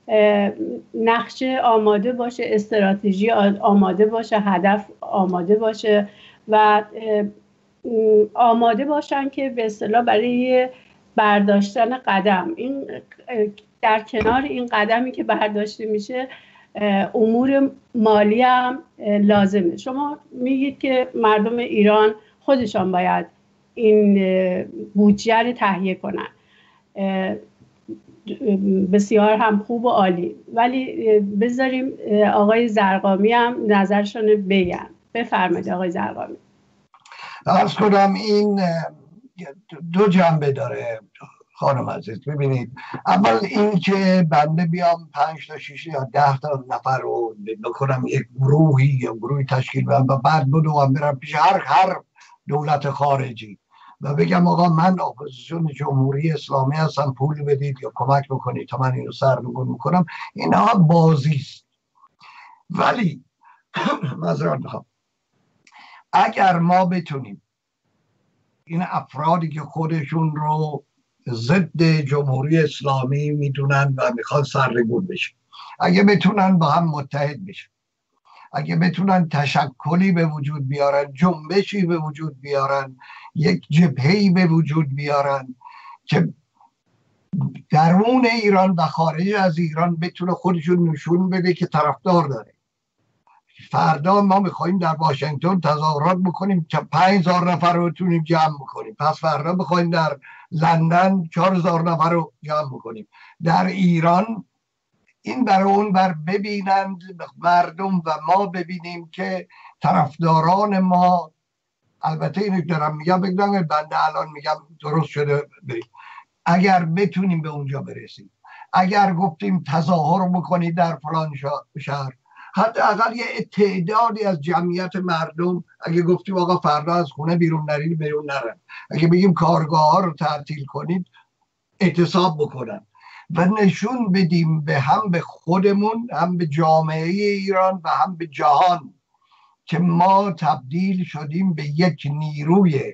نقشه آماده باشه، استراتژی آماده باشه، هدف آماده باشه و آماده باشن که به اصطلاح برای برداشتن قدم، این در کنار این قدمی که برداشته میشه امور مالی هم لازمه. شما میگید که مردم ایران خودشان باید این بودجه رو تهیه کنن، بسیار هم خوب و عالی، ولی بذاریم آقای زرقامی هم نظرشون بگن. بفرمایید آقای زرقامی. عرض کنم این دو جنبه داره خانم عزیز. ببینید، اول این که بنده بیام پنج تا شیش یا ده تا نفر رو بکنم یک گروهی یا گروهی تشکیل بدم و بعد بدوم برم پیش هر هر دولت خارجی و بگم آقا من اپوزیسیون جمهوری اسلامی هستم، پول بدید یا کمک بکنید تا من اینو سرنگون میکنم، اینها بازی است. ولی معذرت میخوام، اگر ما بتونیم این افرادی که خودشون رو ضد جمهوری اسلامی میدونن و میخوان سرنگون بشه، اگه بتونن با هم متحد بشن، اگه بتونن تشکلی به وجود بیارن، جنبشی به وجود بیارن، یک جبهه‌ای به وجود بیارن که درون ایران و خارج از ایران بتونه خودشون نشون بده که طرفدار داره. فردا ما میخوایم در واشنگتن تظاهرات بکنیم که پنج هزار نفر رو بتونیم جمع بکنیم، پس فردا بخوایم در لندن چهار هزار نفر رو جمع بکنیم. در ایران این برای اون بر ببینند مردم و ما ببینیم که طرفداران ما، البته اینو دارم میگم بگم بنده الان میگم درست شده بریم، اگر بتونیم به اونجا برسیم، اگر گفتیم تظاهر بکنید در فلان شهر، حداقل یه تعدادی از جمعیت مردم، اگه گفتیم آقا فردا از خونه بیرون نرید بیرون نرن، اگه بگیم کارگاه ها رو تعطیل کنید اعتصاب بکنن و نشون بدیم به هم به خودمون، هم به جامعه ایران و هم به جهان که ما تبدیل شدیم به یک نیروی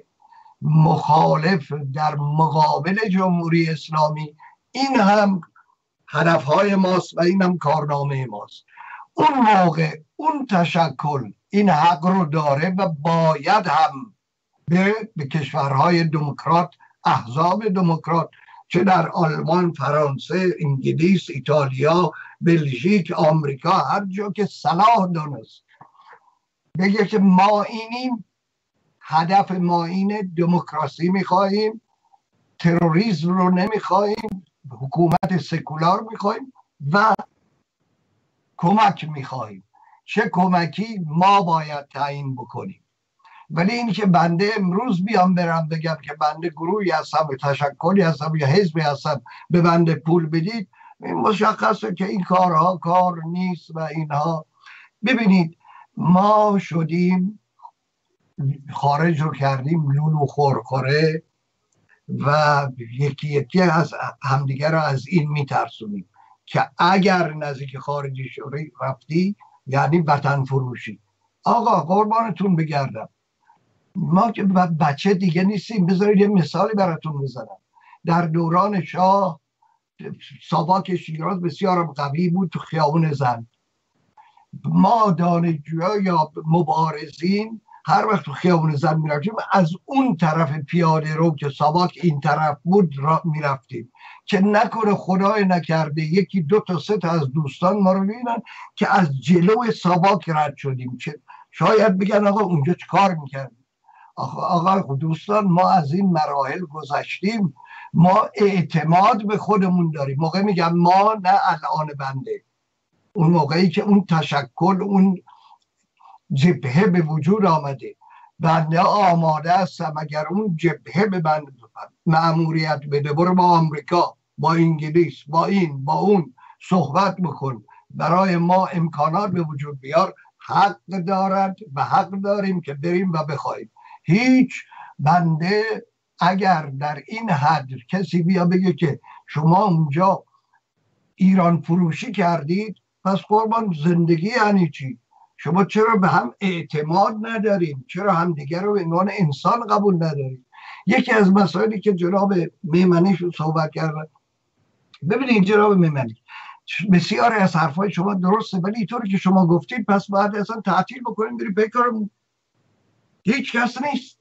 مخالف در مقابل جمهوری اسلامی. این هم هدفهای ماست و این هم کارنامه ماست. اون موقع اون تشکل این حق رو داره و باید هم به, به کشورهای دموکرات، احزاب دموکرات، چه در آلمان، فرانسه، انگلیس، ایتالیا، بلژیک، آمریکا، هر جا که صلاح دانست بگه که ما اینیم، هدف ما اینه، دموکراسی میخواهیم، تروریسم رو نمیخواهیم، حکومت سکولار میخواهیم و کمک میخواهیم. چه کمکی ما باید تعیین بکنیم. ولی این که بنده امروز بیام برم بگم که بنده گروهی هستم و تشکلی هستم یا حزبی هستم به بنده پول بدید، این مشخصه که این کارها کار نیست و اینها. ببینید ما شدیم، خارج رو کردیم لولو خورخوره و یکی یکی از همدیگر رو از این میترسونیم که اگر نزدیک خارجی شوری رفتی یعنی وطن فروشی. آقا قربانتون بگردم، ما که بچه دیگه نیستیم. بذارید یه مثالی براتون بزنم. در دوران شاه ساواک شیراز بسیار قوی بود تو خیابون زند. ما دانشجوها یا مبارزین هر وقت تو خیابون زند میرفتیم از اون طرف پیاده رو که ساواک این طرف بود را میرفتیم که نکنه خدای نکرده یکی دو تا سه تا از دوستان ما رو ببینن که از جلو ساواک رد شدیم، که شاید بگن آقا اونجا چه کار میکردیم. آقا دوستان، ما از این مراحل گذشتیم، ما اعتماد به خودمون داریم. موقع میگم ما، نه الان بنده، اون موقعی که اون تشکل، اون جبهه به وجود آمده، بنده آماده هستم اگر اون جبهه به بنده مأموریت بده، برو با آمریکا، با انگلیس، با این با اون صحبت بکن، برای ما امکانات به وجود بیار، حق دارد و حق داریم که بریم و بخوایم. هیچ بنده اگر در این حد کسی بیا بگه که شما اونجا ایران فروشی کردید، پس قربان زندگی یعنی چی؟ شما چرا به هم اعتماد نداریم؟ چرا هم دیگر رو به عنوان انسان قبول نداریم؟ یکی از مسائلی که جناب میمنی شو صحبت کردن، ببینید جناب میمنی، بسیاری از حرفای شما درسته، ولی اینطوری که شما گفتید پس باید اصلا تعطیل بکنیم بریم بکارم. هیچ کس نیست.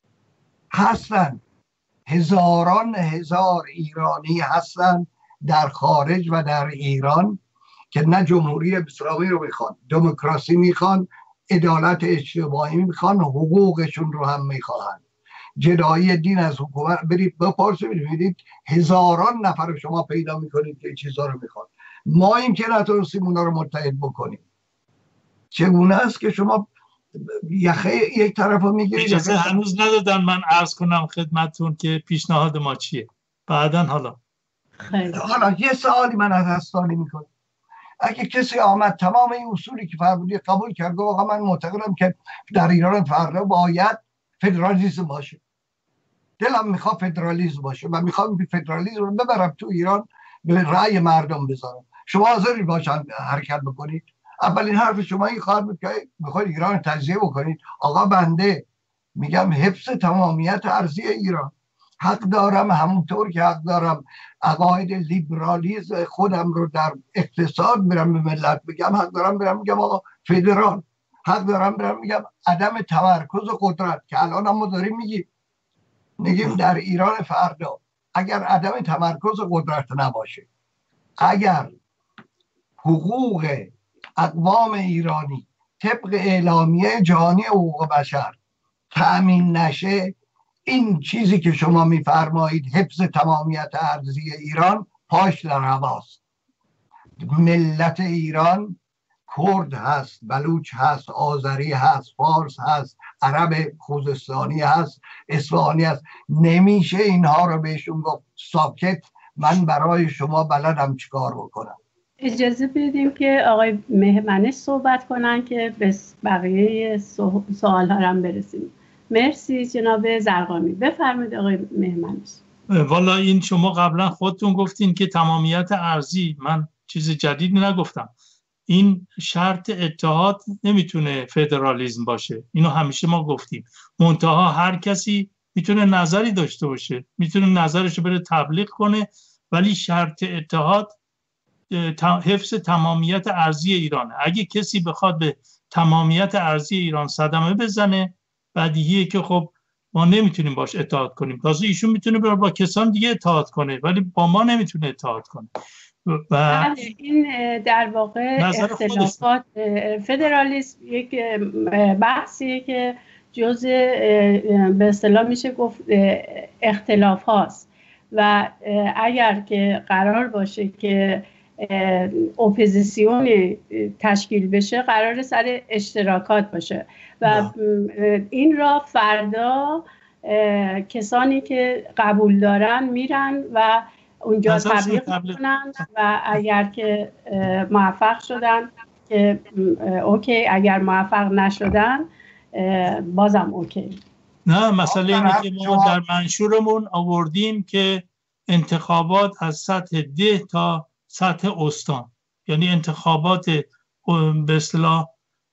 هستن هزاران هزار ایرانی هستن در خارج و در ایران که نه جمهوری اسلامی رو میخوان، دموکراسی میخوان، عدالت اجتماعی میخوان، حقوقشون رو هم میخوان. جدایی دین از حکومت برید بپرسید ببینید هزاران نفر شما پیدا میکنید که این چیزا رو میخوان. ما این که نتونستیم اونا رو متحد بکنیم. چگونه است که شما یخه یک طرف رو میگیرید؟ اجازه هنوز ندادن من عرض کنم خدمتتون که پیشنهاد ما چیه. بعدن حالا خیلی. حالا یه سوالی من از هستانی میکنم. اگه کسی آمد تمام این اصولی که فرمودی قبول کرد، آقا من معتقدم که در ایران فردا باید فدرالیسم باشه، دلم میخواد فدرالیسم باشه و میخوام فدرالیسم رو ببرم تو ایران به رأی مردم بذارم، شما حاضری باشن حرکت بکنید؟ اولین حرف شما این خواهد بود که میخواید ایران تجزیه بکنید. آقا بنده میگم حفظ تمامیت ارضی ایران، حق دارم همونطور که حق دارم عقاید لیبرالیسم خودم رو در اقتصاد برم به ملت بگم، حق دارم برم میگم آقا فدرال، حق دارم برم میگم عدم تمرکز قدرت که الان هم ما داریم میگیم میگیم در ایران فردا اگر عدم تمرکز قدرت نباشه، اگر حقوق اقوام ایرانی طبق اعلامیه جهانی حقوق بشر تأمین نشه، این چیزی که شما میفرمایید حفظ تمامیت ارضی ایران پاش در هواست. ملت ایران کرد هست، بلوچ هست، آذری هست، فارس هست، عرب خوزستانی هست، اصفهانی هست. نمیشه اینها رو بهشون گفت ساکت من برای شما بلدم چیکار بکنم. اجازه بدیم که آقای مهمنش صحبت کنن که به بقیه سوال ها هم برسیم. مرسی جناب زرقامی. بفرمایید آقای مهمنش. والا این شما قبلا خودتون گفتین که تمامیت ارضی، من چیز جدیدی نگفتم. این شرط اتحاد نمیتونه فدرالیسم باشه، اینو همیشه ما گفتیم. منتها هر کسی میتونه نظری داشته باشه، میتونه نظرشو بره تبلیغ کنه، ولی شرط اتحاد حفظ تمامیت ارضی ایرانه. اگه کسی بخواد به تمامیت ارضی ایران صدمه بزنه، بدیهیه که خب ما نمیتونیم باش اتحاد کنیم. تازه ایشون میتونه با کسان دیگه اتحاد کنه ولی با ما نمیتونه اتحاد کنه. و این در واقع اختلافات فدرالیسم یک بحثیه که جزء به اصطلاح میشه گفت اختلاف هاست و اگر که قرار باشه که اپوزیسیون تشکیل بشه قرار سر اشتراکات باشه و این را فردا کسانی که قبول دارن میرن و اونجا تبلیغ کنن و اگر که موفق شدن که اوکی، اگر موفق نشدن بازم اوکی. نه مسئله اینه که ما در منشورمون آوردیم که انتخابات از سطح ده تا سطح استان، یعنی انتخابات به اصطلاح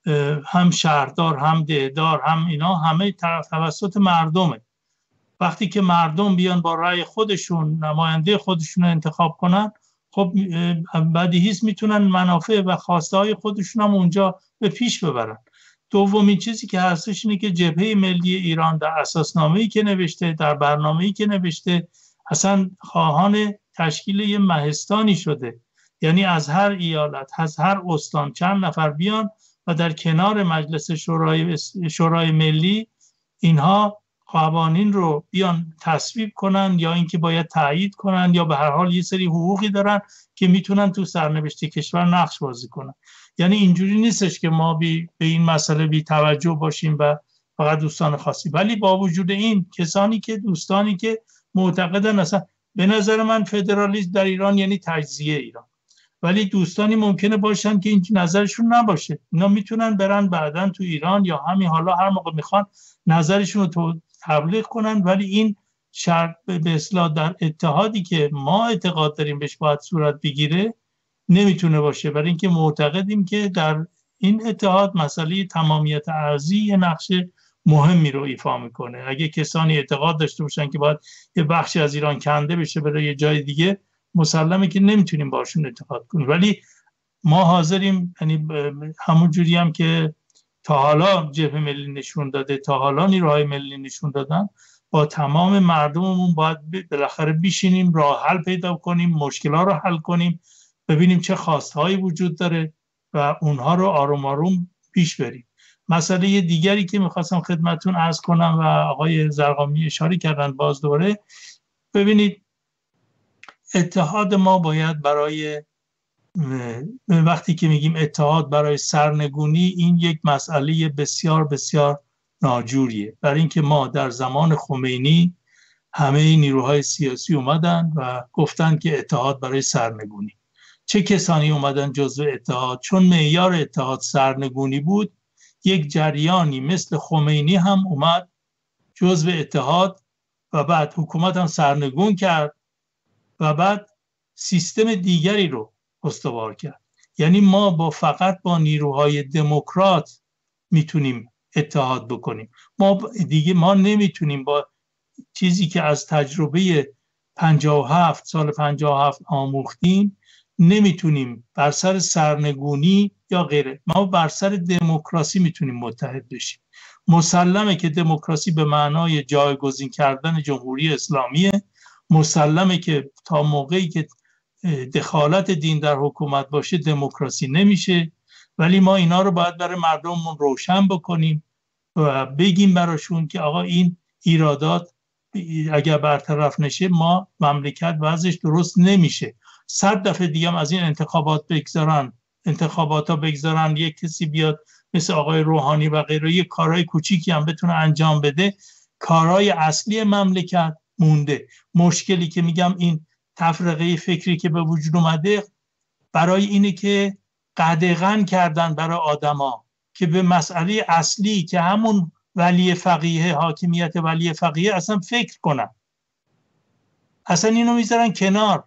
هم شهردار هم دهدار هم اینا همه توسط مردمه. وقتی که مردم بیان با رأی خودشون نماینده خودشون رو انتخاب کنن، خب بدیهیست میتونن منافع و خواسته های خودشون هم اونجا به پیش ببرن. دومین چیزی که هستش اینه که جبهه ملی ایران در اساسنامه‌ای که نوشته، در برنامه‌ای که نوشته، اصلا خواهان تشکیل یه مهستانی شده، یعنی از هر ایالت، از هر استان چند نفر بیان و در کنار مجلس شورای شورای ملی اینها قوانین رو بیان تصویب کنن یا اینکه باید تایید کنن یا به هر حال یه سری حقوقی دارن که میتونن تو سرنوشت کشور نقش بازی کنن. یعنی اینجوری نیستش که ما بی به این مسئله بی توجه باشیم و فقط دوستان خاصی، ولی با وجود این کسانی که دوستانی که معتقدن اصلا به نظر من فدرالیسم در ایران یعنی تجزیه ایران، ولی دوستانی ممکنه باشن که این نظرشون نباشه، اینا میتونن برن بعدن تو ایران یا همین حالا هر موقع میخوان نظرشون رو تبلیغ کنن، ولی این شرط به اصطلاح در اتحادی که ما اعتقاد داریم بهش باید صورت بگیره نمیتونه باشه، برای اینکه معتقدیم که در این اتحاد مسئله تمامیت ارضی یه نقش مهمی رو ایفا میکنه. اگه کسانی اعتقاد داشته باشن که باید یه بخشی از ایران کنده بشه برای یه جای دیگه، مسلمه که نمیتونیم باشون اتحاد کنیم، ولی ما حاضریم، یعنی همون جوری هم که تا حالا جبهه ملی نشون داده، تا حالا نیروهای ملی نشون دادن، با تمام مردممون باید بالاخره بشینیم، راه حل پیدا کنیم، مشکلات رو حل کنیم، ببینیم چه خواستهایی وجود داره و اونها رو آروم آروم پیش بریم. مسئله دیگری که میخواستم خدمتون عرض کنم و آقای زرقامی اشاره کردن باز دوباره، ببینید اتحاد ما باید برای، وقتی که میگیم اتحاد برای سرنگونی، این یک مسئله بسیار بسیار ناجوریه، برای اینکه ما در زمان خمینی همه نیروهای سیاسی اومدن و گفتن که اتحاد برای سرنگونی. چه کسانی اومدن جزو اتحاد؟ چون معیار اتحاد سرنگونی بود، یک جریانی مثل خمینی هم اومد جزو اتحاد و بعد حکومت هم سرنگون کرد و بعد سیستم دیگری رو استوار کرد. یعنی ما با فقط با نیروهای دموکرات میتونیم اتحاد بکنیم. ما دیگه ما نمیتونیم با چیزی که از تجربه پنجاه و هفت سال پنجاه و هفت آموختیم، نمیتونیم بر سر سرنگونی یا غیره، ما بر سر دموکراسی میتونیم متحد بشیم. مسلمه که دموکراسی به معنای جایگزین کردن جمهوری اسلامیه، مسلمه که تا موقعی که دخالت دین در حکومت باشه دموکراسی نمیشه، ولی ما اینا رو باید برای مردممون روشن بکنیم و بگیم براشون که آقا این ایرادات اگر برطرف نشه ما مملکت وضعش درست نمیشه. صد دفعه دیگه هم از این انتخابات بگذارن، انتخابات ها بگذارن، یک کسی بیاد مثل آقای روحانی و غیره یک کارهای کوچیکی هم بتونه انجام بده، کارهای اصلی مملکت مونده. مشکلی که میگم این تفرقه فکری که به وجود اومده برای اینه که قدغن کردن برای آدما که به مسئله اصلی که همون ولی فقیه، حاکمیت ولی فقیه اصلا فکر کنن، اصلا اینو میذارن کنار.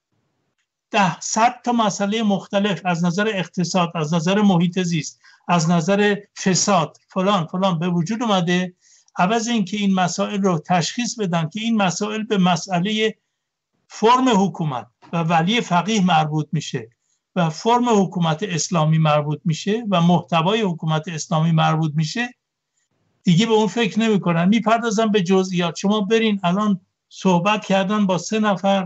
ده صد تا مسئله مختلف از نظر اقتصاد، از نظر محیط زیست، از نظر فساد فلان فلان به وجود اومده. عوض اینکه این مسائل رو تشخیص بدن که این مسائل به مسئله فرم حکومت و ولی فقیه مربوط میشه و فرم حکومت اسلامی مربوط میشه و محتوای حکومت اسلامی مربوط میشه، دیگه به اون فکر نمیکنن، میپردازن به جزئیات. شما برین الان صحبت کردن با سه نفر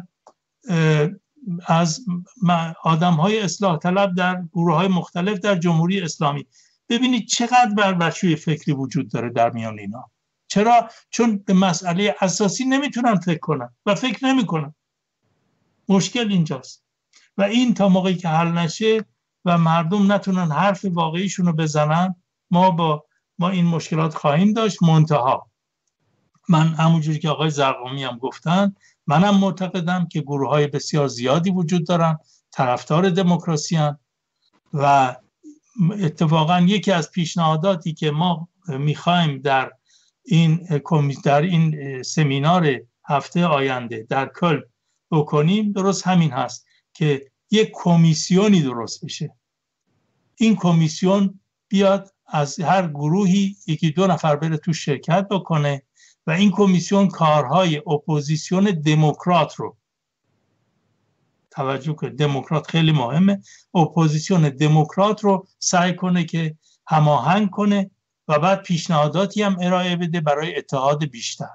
از آدم‌های اصلاح طلب در گروه‌های مختلف در جمهوری اسلامی، ببینید چقدر بربشوی فکری وجود داره در میان اینا. چرا؟ چون به مسئله اساسی نمیتونن فکر کنن و فکر نمیکنن. مشکل اینجاست و این تا موقعی که حل نشه و مردم نتونن حرف واقعیشون رو بزنن، ما با ما این مشکلات خواهیم داشت. منتها من همونجوری که آقای زرقامی هم گفتن، منم معتقدم که گروه‌های بسیار زیادی وجود دارن طرفدار دموکراسی هستند و اتفاقا یکی از پیشنهاداتی که ما میخوایم در این در این سمینار هفته آینده در کلن بکنیم درست همین هست که یک کمیسیونی درست بشه. این کمیسیون بیاد از هر گروهی یکی دو نفر بره تو شرکت بکنه و این کمیسیون کارهای اپوزیسیون دموکرات رو، توجه کنید دموکرات خیلی مهمه، اپوزیسیون دموکرات رو سعی کنه که هماهنگ کنه و بعد پیشنهاداتی هم ارائه بده برای اتحاد بیشتر.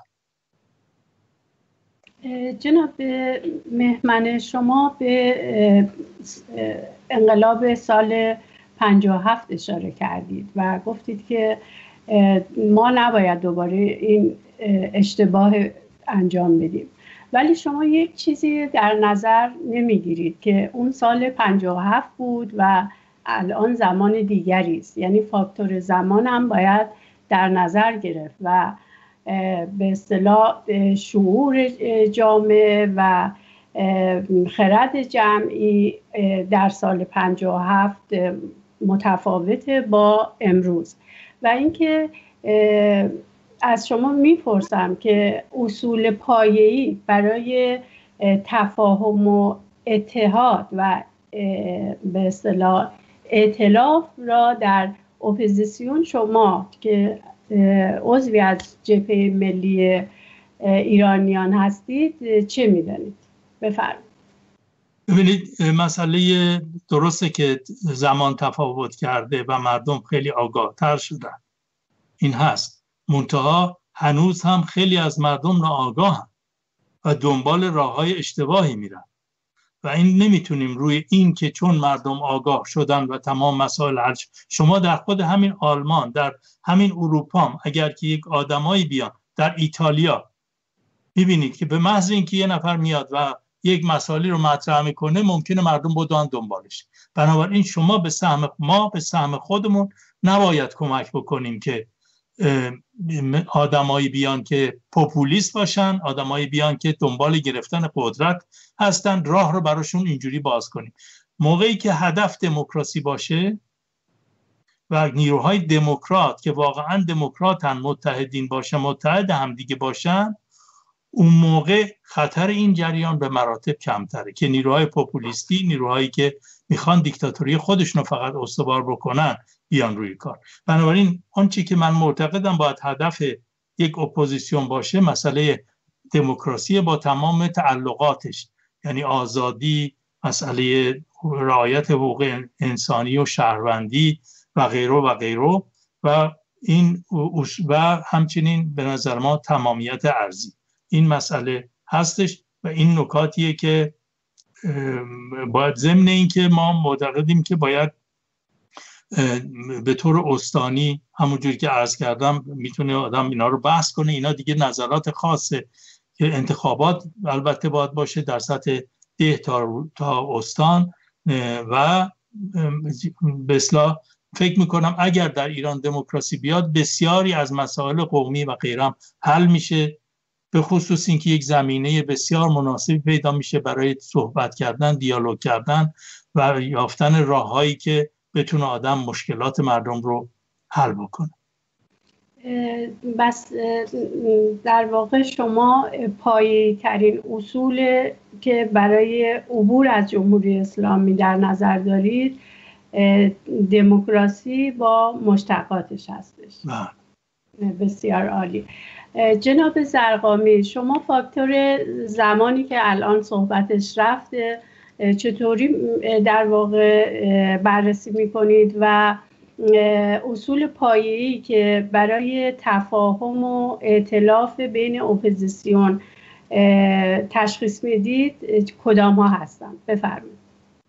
جناب مهمن، شما به انقلاب سال پنجاه و هفت اشاره کردید و گفتید که ما نباید دوباره این اشتباه انجام بدیم، ولی شما یک چیزی در نظر نمیگیرید که اون سال پنجاه و هفت بود و الان زمان دیگری است، یعنی فاکتور زمان هم باید در نظر گرفت و به اصطلاح شعور جامعه و خرد جمعی در سال پنجاه و هفت متفاوت با امروز. و اینکه از شما میپرسم که اصول پایه‌ای برای تفاهم و اتحاد و به اصطلاح ائتلاف را در اپوزیسیون شما که عضوی از جبهه ملی ایرانیان هستید چه میدانید؟ بفرمایید. ببینید مسئله درسته که زمان تفاوت کرده و مردم خیلی آگاه تر شدن، این هست، منتها هنوز هم خیلی از مردم ناآگاهن و دنبال راههای اشتباهی میرن و این نمیتونیم روی این که چون مردم آگاه شدن و تمام مسائل حل شد. شما در خود همین آلمان، در همین اروپا هم اگر که یک آدمایی بیان، در ایتالیا میبینید که به محض اینکه یه نفر میاد و یک مسائلی رو مطرح میکنه ممکنه مردم بدون دنبالش. بنابراین شما به سهم ما به سهم خودمون نباید کمک بکنیم که آدمایی بیان که پوپولیست باشن، آدمایی بیان که دنبال گرفتن قدرت هستن، راه رو براشون اینجوری باز کنیم. موقعی که هدف دموکراسی باشه و نیروهای دموکرات که واقعا دموکراتن متحدین باشن، متحد همدیگه باشن، اون موقع خطر این جریان به مراتب کمتره که نیروهای پوپولیستی، نیروهایی که میخوان دیکتاتوری خودشونو فقط استوار بکنن بیان روی کار. بنابراین آنچه که من معتقدم باید هدف یک اپوزیسیون باشه مسئله دموکراسی با تمام تعلقاتش، یعنی آزادی، مسئله رعایت حقوق انسانی و شهروندی و غیره و غیره و این و همچنین به نظر ما تمامیت ارضی. این مسئله هستش و این نکاتیه که باید ضمن این که ما معتقدیم که باید به طور استانی همونجوری که عرض کردم میتونه آدم اینا رو بحث کنه، اینا دیگه نظرات خاصه که انتخابات البته باید باشه در سطح ده تا, تا استان و به اصطلاح فکر میکنم اگر در ایران دموکراسی بیاد بسیاری از مسائل قومی و غیره حل میشه، به خصوص اینکه یک زمینه بسیار مناسبی پیدا میشه برای صحبت کردن، دیالوگ کردن و یافتن راههایی که بتونه آدم مشکلات مردم رو حل بکنه. بس در واقع شما پایه‌ای ترین اصول که برای عبور از جمهوری اسلامی در نظر دارید دموکراسی با مشتقاتش هستش. بله. بسیار عالی. جناب زرقامی، شما فاکتور زمانی که الان صحبتش رفته چطوری در واقع بررسی میکنید و اصول پایه‌ای که برای تفاهم و ائتلاف بین اپوزیسیون تشخیص میدید کدام ها هستند؟ بفرمایید.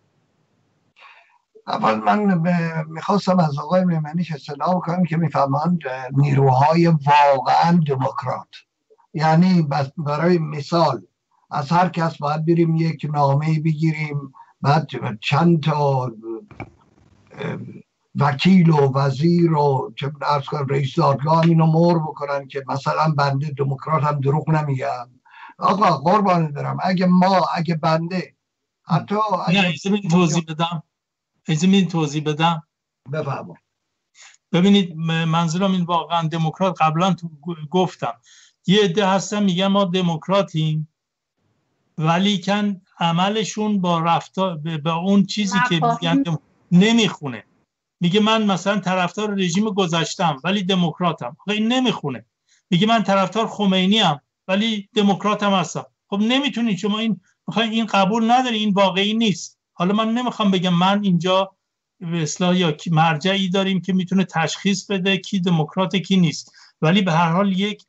اول من میخواستم از آقای میمنیش اطلاع کنم که میفهمند نیروهای واقعا دموکرات، یعنی برای مثال از هر کس باید بریم یک نامه بگیریم، بعد چند تا وکیل و وزیر و چه عرض کنم رئیس دادگاه اینو مهر بکنن که مثلا بنده دموکرات هم دروغ نمیگم. آقا قربان برم، اگه ما اگه بنده حتی نه ایزمین توضیح بدم ایزمین توضیح بدم بفرمایید. ببینید منظورم این واقعا دموکرات قبلا تو گفتم یه عده هستن میگن ما دموکراتیم ولی کن عملشون با رفتار به اون چیزی که میگن نمیخونه. میگه من مثلا طرفدار رژیم گذشتم ولی دموکراتم. خب این نمیخونه. میگه من طرفدار خمینی ام ولی دموکراتم هستم. خب نمیتونید شما این میخواین این قبول نداری، این واقعی نیست. حالا من نمیخوام بگم من اینجا به اصطلاح یا مرجعی داریم که میتونه تشخیص بده کی دموکرات کی نیست، ولی به هر حال یک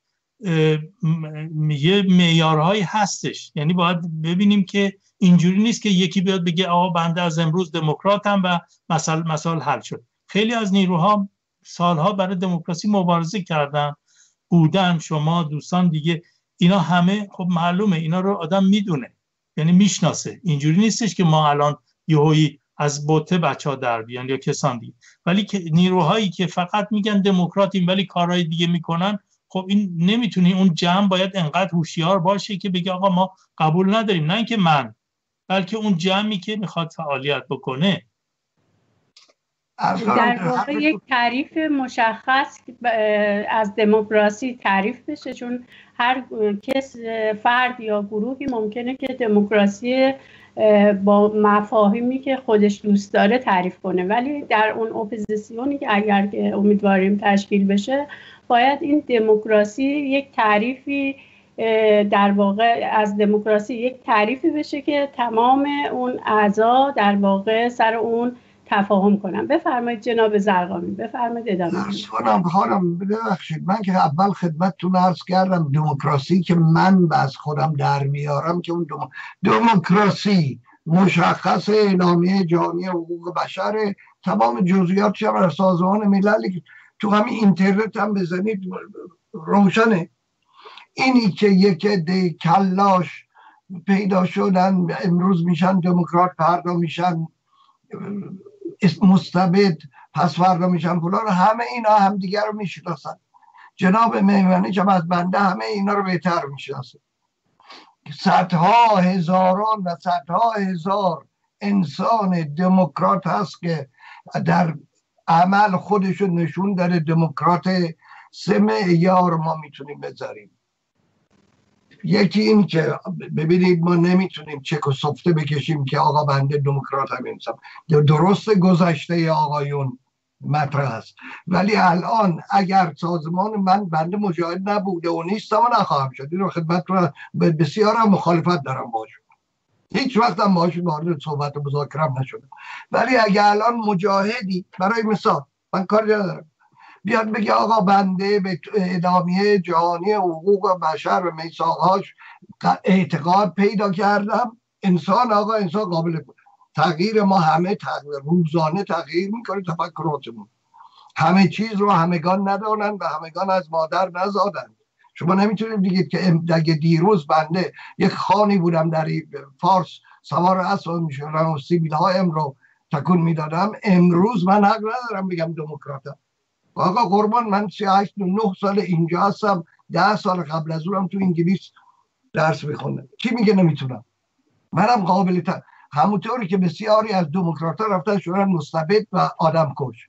یه معیارهایی هستش. یعنی باید ببینیم که اینجوری نیست که یکی بیاد بگه آقا بنده از امروز دموکراتم و مسائل مسائل حل شد. خیلی از نیروها سالها برای دموکراسی مبارزه کردن بودن، شما دوستان دیگه اینا همه خب معلومه، اینا رو آدم میدونه، یعنی میشناسه. اینجوری نیستش که ما الان یهویی از بوته بچه‌ها در بیان یا کسان دیگه، ولی که نیروهایی که فقط میگن دموکراتیم ولی کارهای دیگه میکنن، خب این نمیتونی. اون جمع باید انقدر هوشیار باشه که بگه آقا ما قبول نداریم، نه اینکه من، بلکه اون جمعی که میخواد فعالیت بکنه. در واقع یک تعریف مشخص از دموکراسی تعریف بشه، چون هر کس فرد یا گروهی ممکنه که دموکراسی با مفاهیمی که خودش دوست داره تعریف کنه، ولی در اون اپوزیسیونی که اگر که امیدواریم تشکیل بشه باید این دموکراسی یک تعریفی در واقع از دموکراسی یک تعریفی بشه که تمام اون اعضا در واقع سر اون تفاهم کنم. بفرمایید جناب زرقامی، بفرمایید ادامه بدید. خانم خانم ببخشید، من که اول خدمتتون عرض کردم دموکراسی که من از خودم در میارم که اون دم... دموکراسی مشخص اعلامیه جهانی حقوق بشر، تمام جزئیاتش هم از سازمان ملل تو همین اینترنت هم بزنید روشنه. اینی که یک عده کلاش پیدا شدن امروز میشن دموکرات، فردا میشن مستبد، پس فردا میشن فلان، همه اینا هم دیگر رو میشناسن. جناب میمنی که از بنده همه اینا رو بهتر میشناسه. صدها هزاران و صدها هزار انسان دموکرات هست که در عمل خودشو نشون داره دموکرات. سه معیار ما میتونیم بذاریم. یکی این که ببینید ما نمیتونیم چک و سفته بکشیم که آقا بنده دموکرات هم انسان. درست گذشته آقایون مطرح است، ولی الان اگر سازمان من بنده مجاهد نبوده و نیستم و نخواهم شد، این رو خدمت رو بسیار هم مخالفت دارم باشون، هیچ وقت هم باشون وارد صحبت و مذاکره نشدم، ولی اگر الان مجاهدی برای مثال من کاری ندارم بیاد بگه آقا بنده به اعلامیه جهانی حقوق بشر و میثاقهاش اعتقاد پیدا کردم، انسان آقا انسان قابل تغییر، ما همه تغییر روزانه تغییر میکنه تفکراتمون، همه چیز رو همگان ندانند و همگان از مادر نزادند. شما نمیتونید بگید که اگه دیروز بنده یک خانی بودم در فارس سوار اسب میشدم و سیبیل هایم رو تکون میدادم، امروز من حق ندارم بگم دموکراتم. آقا قربان من سی و هشت نه سال اینجا هستم، ده سال قبل از اونم تو انگلیس درس میخوندم. کی میگه نمیتونم؟ منم قابل تر. همونطوری که بسیاری از دموکرات ها رفتن شدن مستبد و آدم کش.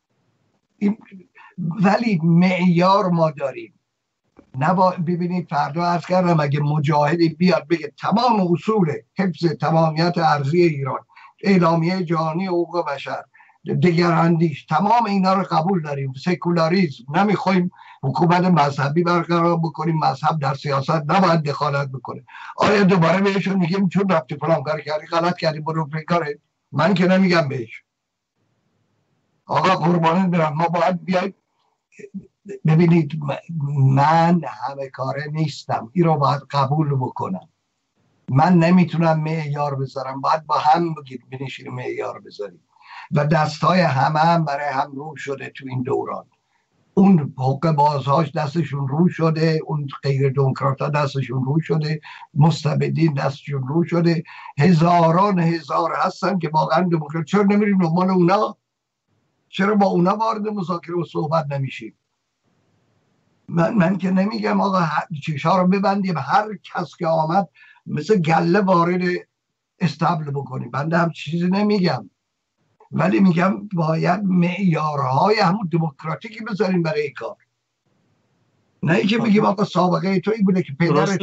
ولی معیار ما داریم. نبا ببینید فردا عرض کردم اگه مجاهدی بیاد بگه تمام اصول حفظ تمامیت ارضی ایران، اعلامیه جهانی حقوق بشر، دگراندیش، تمام اینا رو قبول داریم، سکولاریسم، نمیخوایم حکومت مذهبی برقرار بکنیم، مذهب در سیاست نباید دخالت بکنه، آیا دوباره بهشون میگیم چون رفتی فلان کار کردی غلط کردی برو فکره؟ من که نمیگم بهش. آقا قربانت برم، ما باید بیاید. ببینید من همه کاره نیستم، این رو باید قبول بکنم. من نمیتونم معیار بذارم، باید با هم بگید بنشینیم معیار بذاریم و دستای همه هم برای هم رو شده تو این دوران. اون حقوق بازهاش دستشون رو شده، اون غیر دموکرات ها دستشون رو شده، مستبدین دستشون رو شده، هزاران هزار هستن که واقعا دموکرات. چرا نمیریم دنبال اونا؟ چرا با اونا وارد مذاکره و صحبت نمیشیم؟ من, من که نمیگم آقا چشا رو ببندیم هر کس که آمد مثل گله وارد استبل بکنیم، بنده هم چیزی نمیگم، ولی میگم باید معیارهای همون دموکراتیکی بذاریم برای این کار. نه ای که بگیم آقا سابقه تو این بوده که پدرت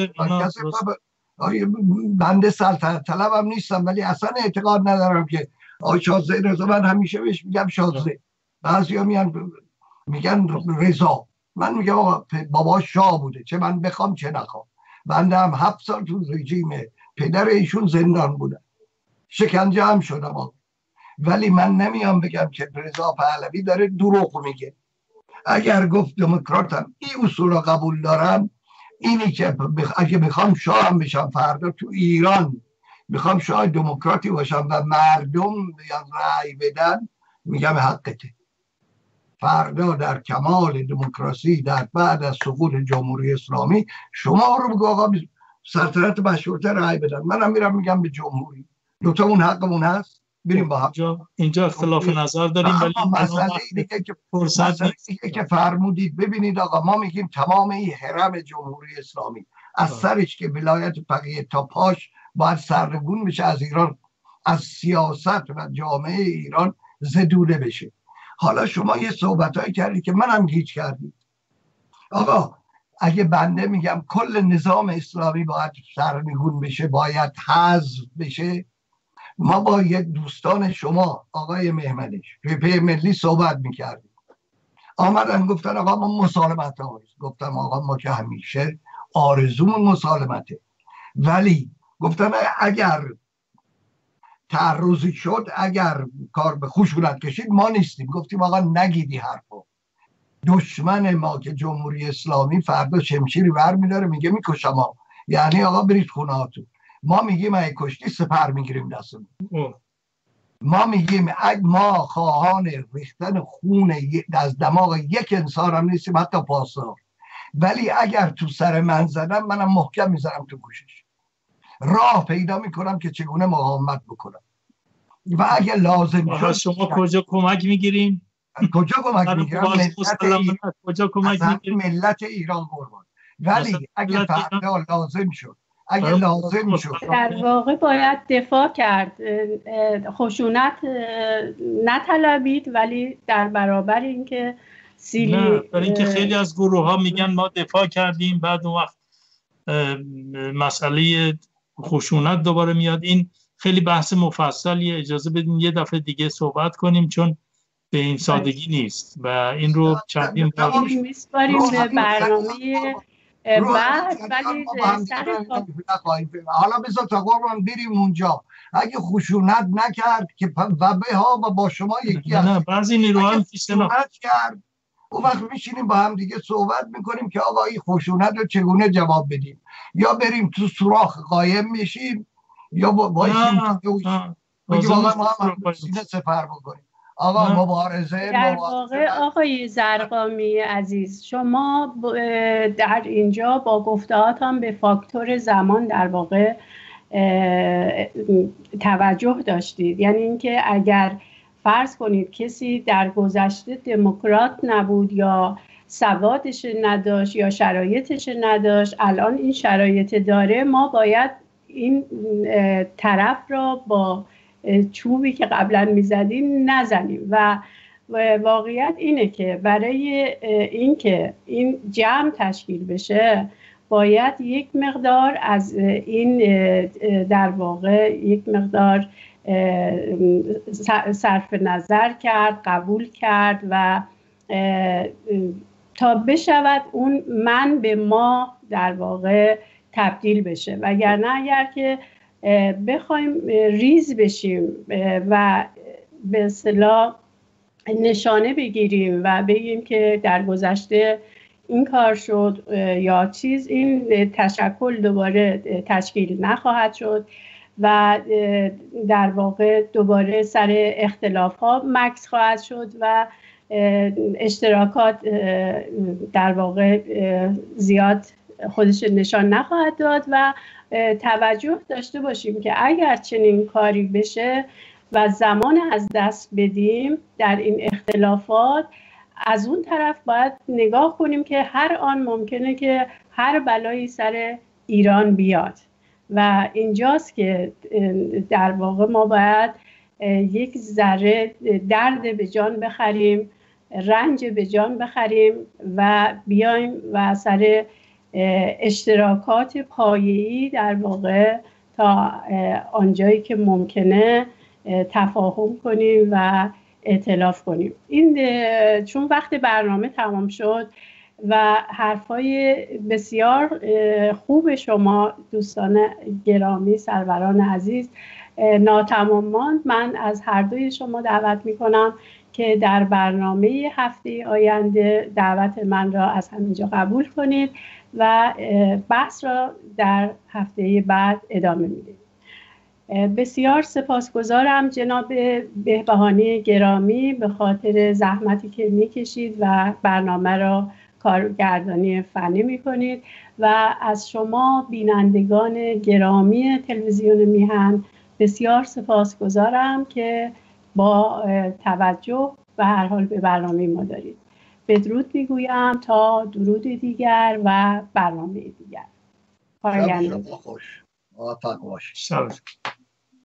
بنده سلطنت طلبم نیستم، ولی اصلا اعتقاد ندارم که آقا شازده رضا، من همیشه بهش میگم شازده، بعضی ها میگن میگن رضا، من میگم آقا بابا شاه بوده، چه من بخوام چه نخوام. بنده هم هفت سال تو رژیم پدر ایشون زندان بودم، شکنجه هم شدم آقا. ولی من نمیام بگم که رضا پهلوی داره دروغ میگه. اگر گفت دموکراتم، این اصول قبول دارم، اینی که بخ... اگه بخوام شاهم بشم فردا تو ایران، بخوام شاه دموکراتی باشم و مردم بیان رأی بدن، میگم حقته. فردا در کمال دموکراسی در بعد از سقوط جمهوری اسلامی شما رو بگو آقا سلطنت مشروطه رأی بدن، منم میرم میگم به جمهوری. دوتا اون حقمون هست، بریم با هم. اینجا, اینجا اختلاف نظر داریم، ولی مسئله اینه که فرصت اینه که فرمودید. ببینید آقا ما میگیم تمام این حرم جمهوری اسلامی از سرش که ولایت فقیه تا پاش باید سرنگون بشه، از ایران، از سیاست و جامعه ایران زدوده بشه. حالا شما یه صحبتایی کردید که منم گیج کردید. آقا اگه بنده میگم کل نظام اسلامی باید سرنگون بشه، باید حذف بشه، ما با یه دوستان شما آقای مهمنش توی پی ملی صحبت میکردیم، آمدن گفتن آقا ما مسالمت هاییست. گفتم آقا ما که همیشه آرزومون مسالمته، ولی گفتم اگر تعرضی شد، اگر کار به خشونت کشید، ما نیستیم. گفتیم آقا نگیدی حرفو. دشمن ما که جمهوری اسلامی فردا شمشیری برمی‌داره میگه میکشم ها، یعنی آقا برید خونه هاتون. ما میگیم اگه کشتی سپر میگیریم دستمون. ما میگیم اگه ما خواهان ریختن خون از دماغ یک انسان هم نیستیم، حتی پاسدار، ولی اگر تو سر من زدم منم محکم میزنم تو گوشش، راه پیدا میکنم که چگونه مقاومت بکنم. و اگه لازم شد شما کجا کمک میگیریم؟ کجا کمک میگیرم؟ ملت ایران. کجا کمک میگیریم؟ ملت ایران قربان. ولی اگه فردا لازم شد، اگه لازم شد، در واقع باید دفاع کرد. خشونت نطلبید، ولی در برابر اینکه سیلی نه، برای اینکه خیلی از گروه ها میگن ما دفاع کردیم، بعد اون وقت مسئله خشونت دوباره میاد. این خیلی بحث مفصلیه، اجازه بدین یه دفعه دیگه صحبت کنیم چون به این سادگی نیست و این رو چندین بار میسپاریم به برنامه بعد. ولی سر حالا بذار تا قربان بریم اونجا. اگه خشونت نکرد که وبه ها و با شما یکی هست، نه بعضی نیروها هم خشونت کرد، اون وقت میشینیم با هم دیگه صحبت میکنیم که آقا این خشونت رو چگونه جواب بدیم، یا بریم تو سوراخ قایم میشیم یا بایشیم بگیم آقا ما هم سینه سپر بکنیم. آقا مبارزه در واقع آقای زرقامی عزیز، شما در اینجا با گفتهاتان به فاکتور زمان در واقع توجه داشتید. یعنی اینکه اگر فرض کنید کسی در گذشته دموکرات نبود یا سوادش نداشت یا شرایطش نداشت، الان این شرایط داره، ما باید این طرف را با چوبی که قبلا میزدیم نزنیم. و واقعیت اینه که برای اینکه این جمع تشکیل بشه باید یک مقدار از این در واقع یک مقدار صرف نظر کرد، قبول کرد و تا بشود اون من به ما در واقع تبدیل بشه. وگرنه اگر که بخوایم ریز بشیم و به اصطلاح نشانه بگیریم و بگیم که در گذشته این کار شد یا چیز، این تشکل دوباره تشکیل نخواهد شد و در واقع دوباره سر اختلاف ها مکس خواهد شد و اشتراکات در واقع زیاد خودش نشان نخواهد داد. و توجه داشته باشیم که اگر چنین کاری بشه و زمان از دست بدیم در این اختلافات، از اون طرف باید نگاه کنیم که هر آن ممکنه که هر بلایی سر ایران بیاد و اینجاست که در واقع ما باید یک ذره درد به جان بخریم، رنج به جان بخریم و بیایم و سر اشتراکات پایه‌ای در واقع تا آنجایی که ممکنه تفاهم کنیم و ائتلاف کنیم. این چون وقت برنامه تمام شد و حرفای بسیار خوب شما دوستان گرامی، سروران عزیز ناتمام ماند، من از هر دوی شما دعوت میکنم که در برنامه هفته آینده دعوت من را از همینجا قبول کنید و بحث را در هفته بعد ادامه میدیم. بسیار سپاسگزارم جناب بهبهانی گرامی به خاطر زحمتی که میکشید و برنامه را کارگردانی فنی میکنید و از شما بینندگان گرامی تلویزیون میهن بسیار سپاسگزارم که با توجه به هر حال به برنامه ما دارید. بدرود میگویم تا درود دیگر و برنامه دیگر. پاینده خوش. موفق باشید.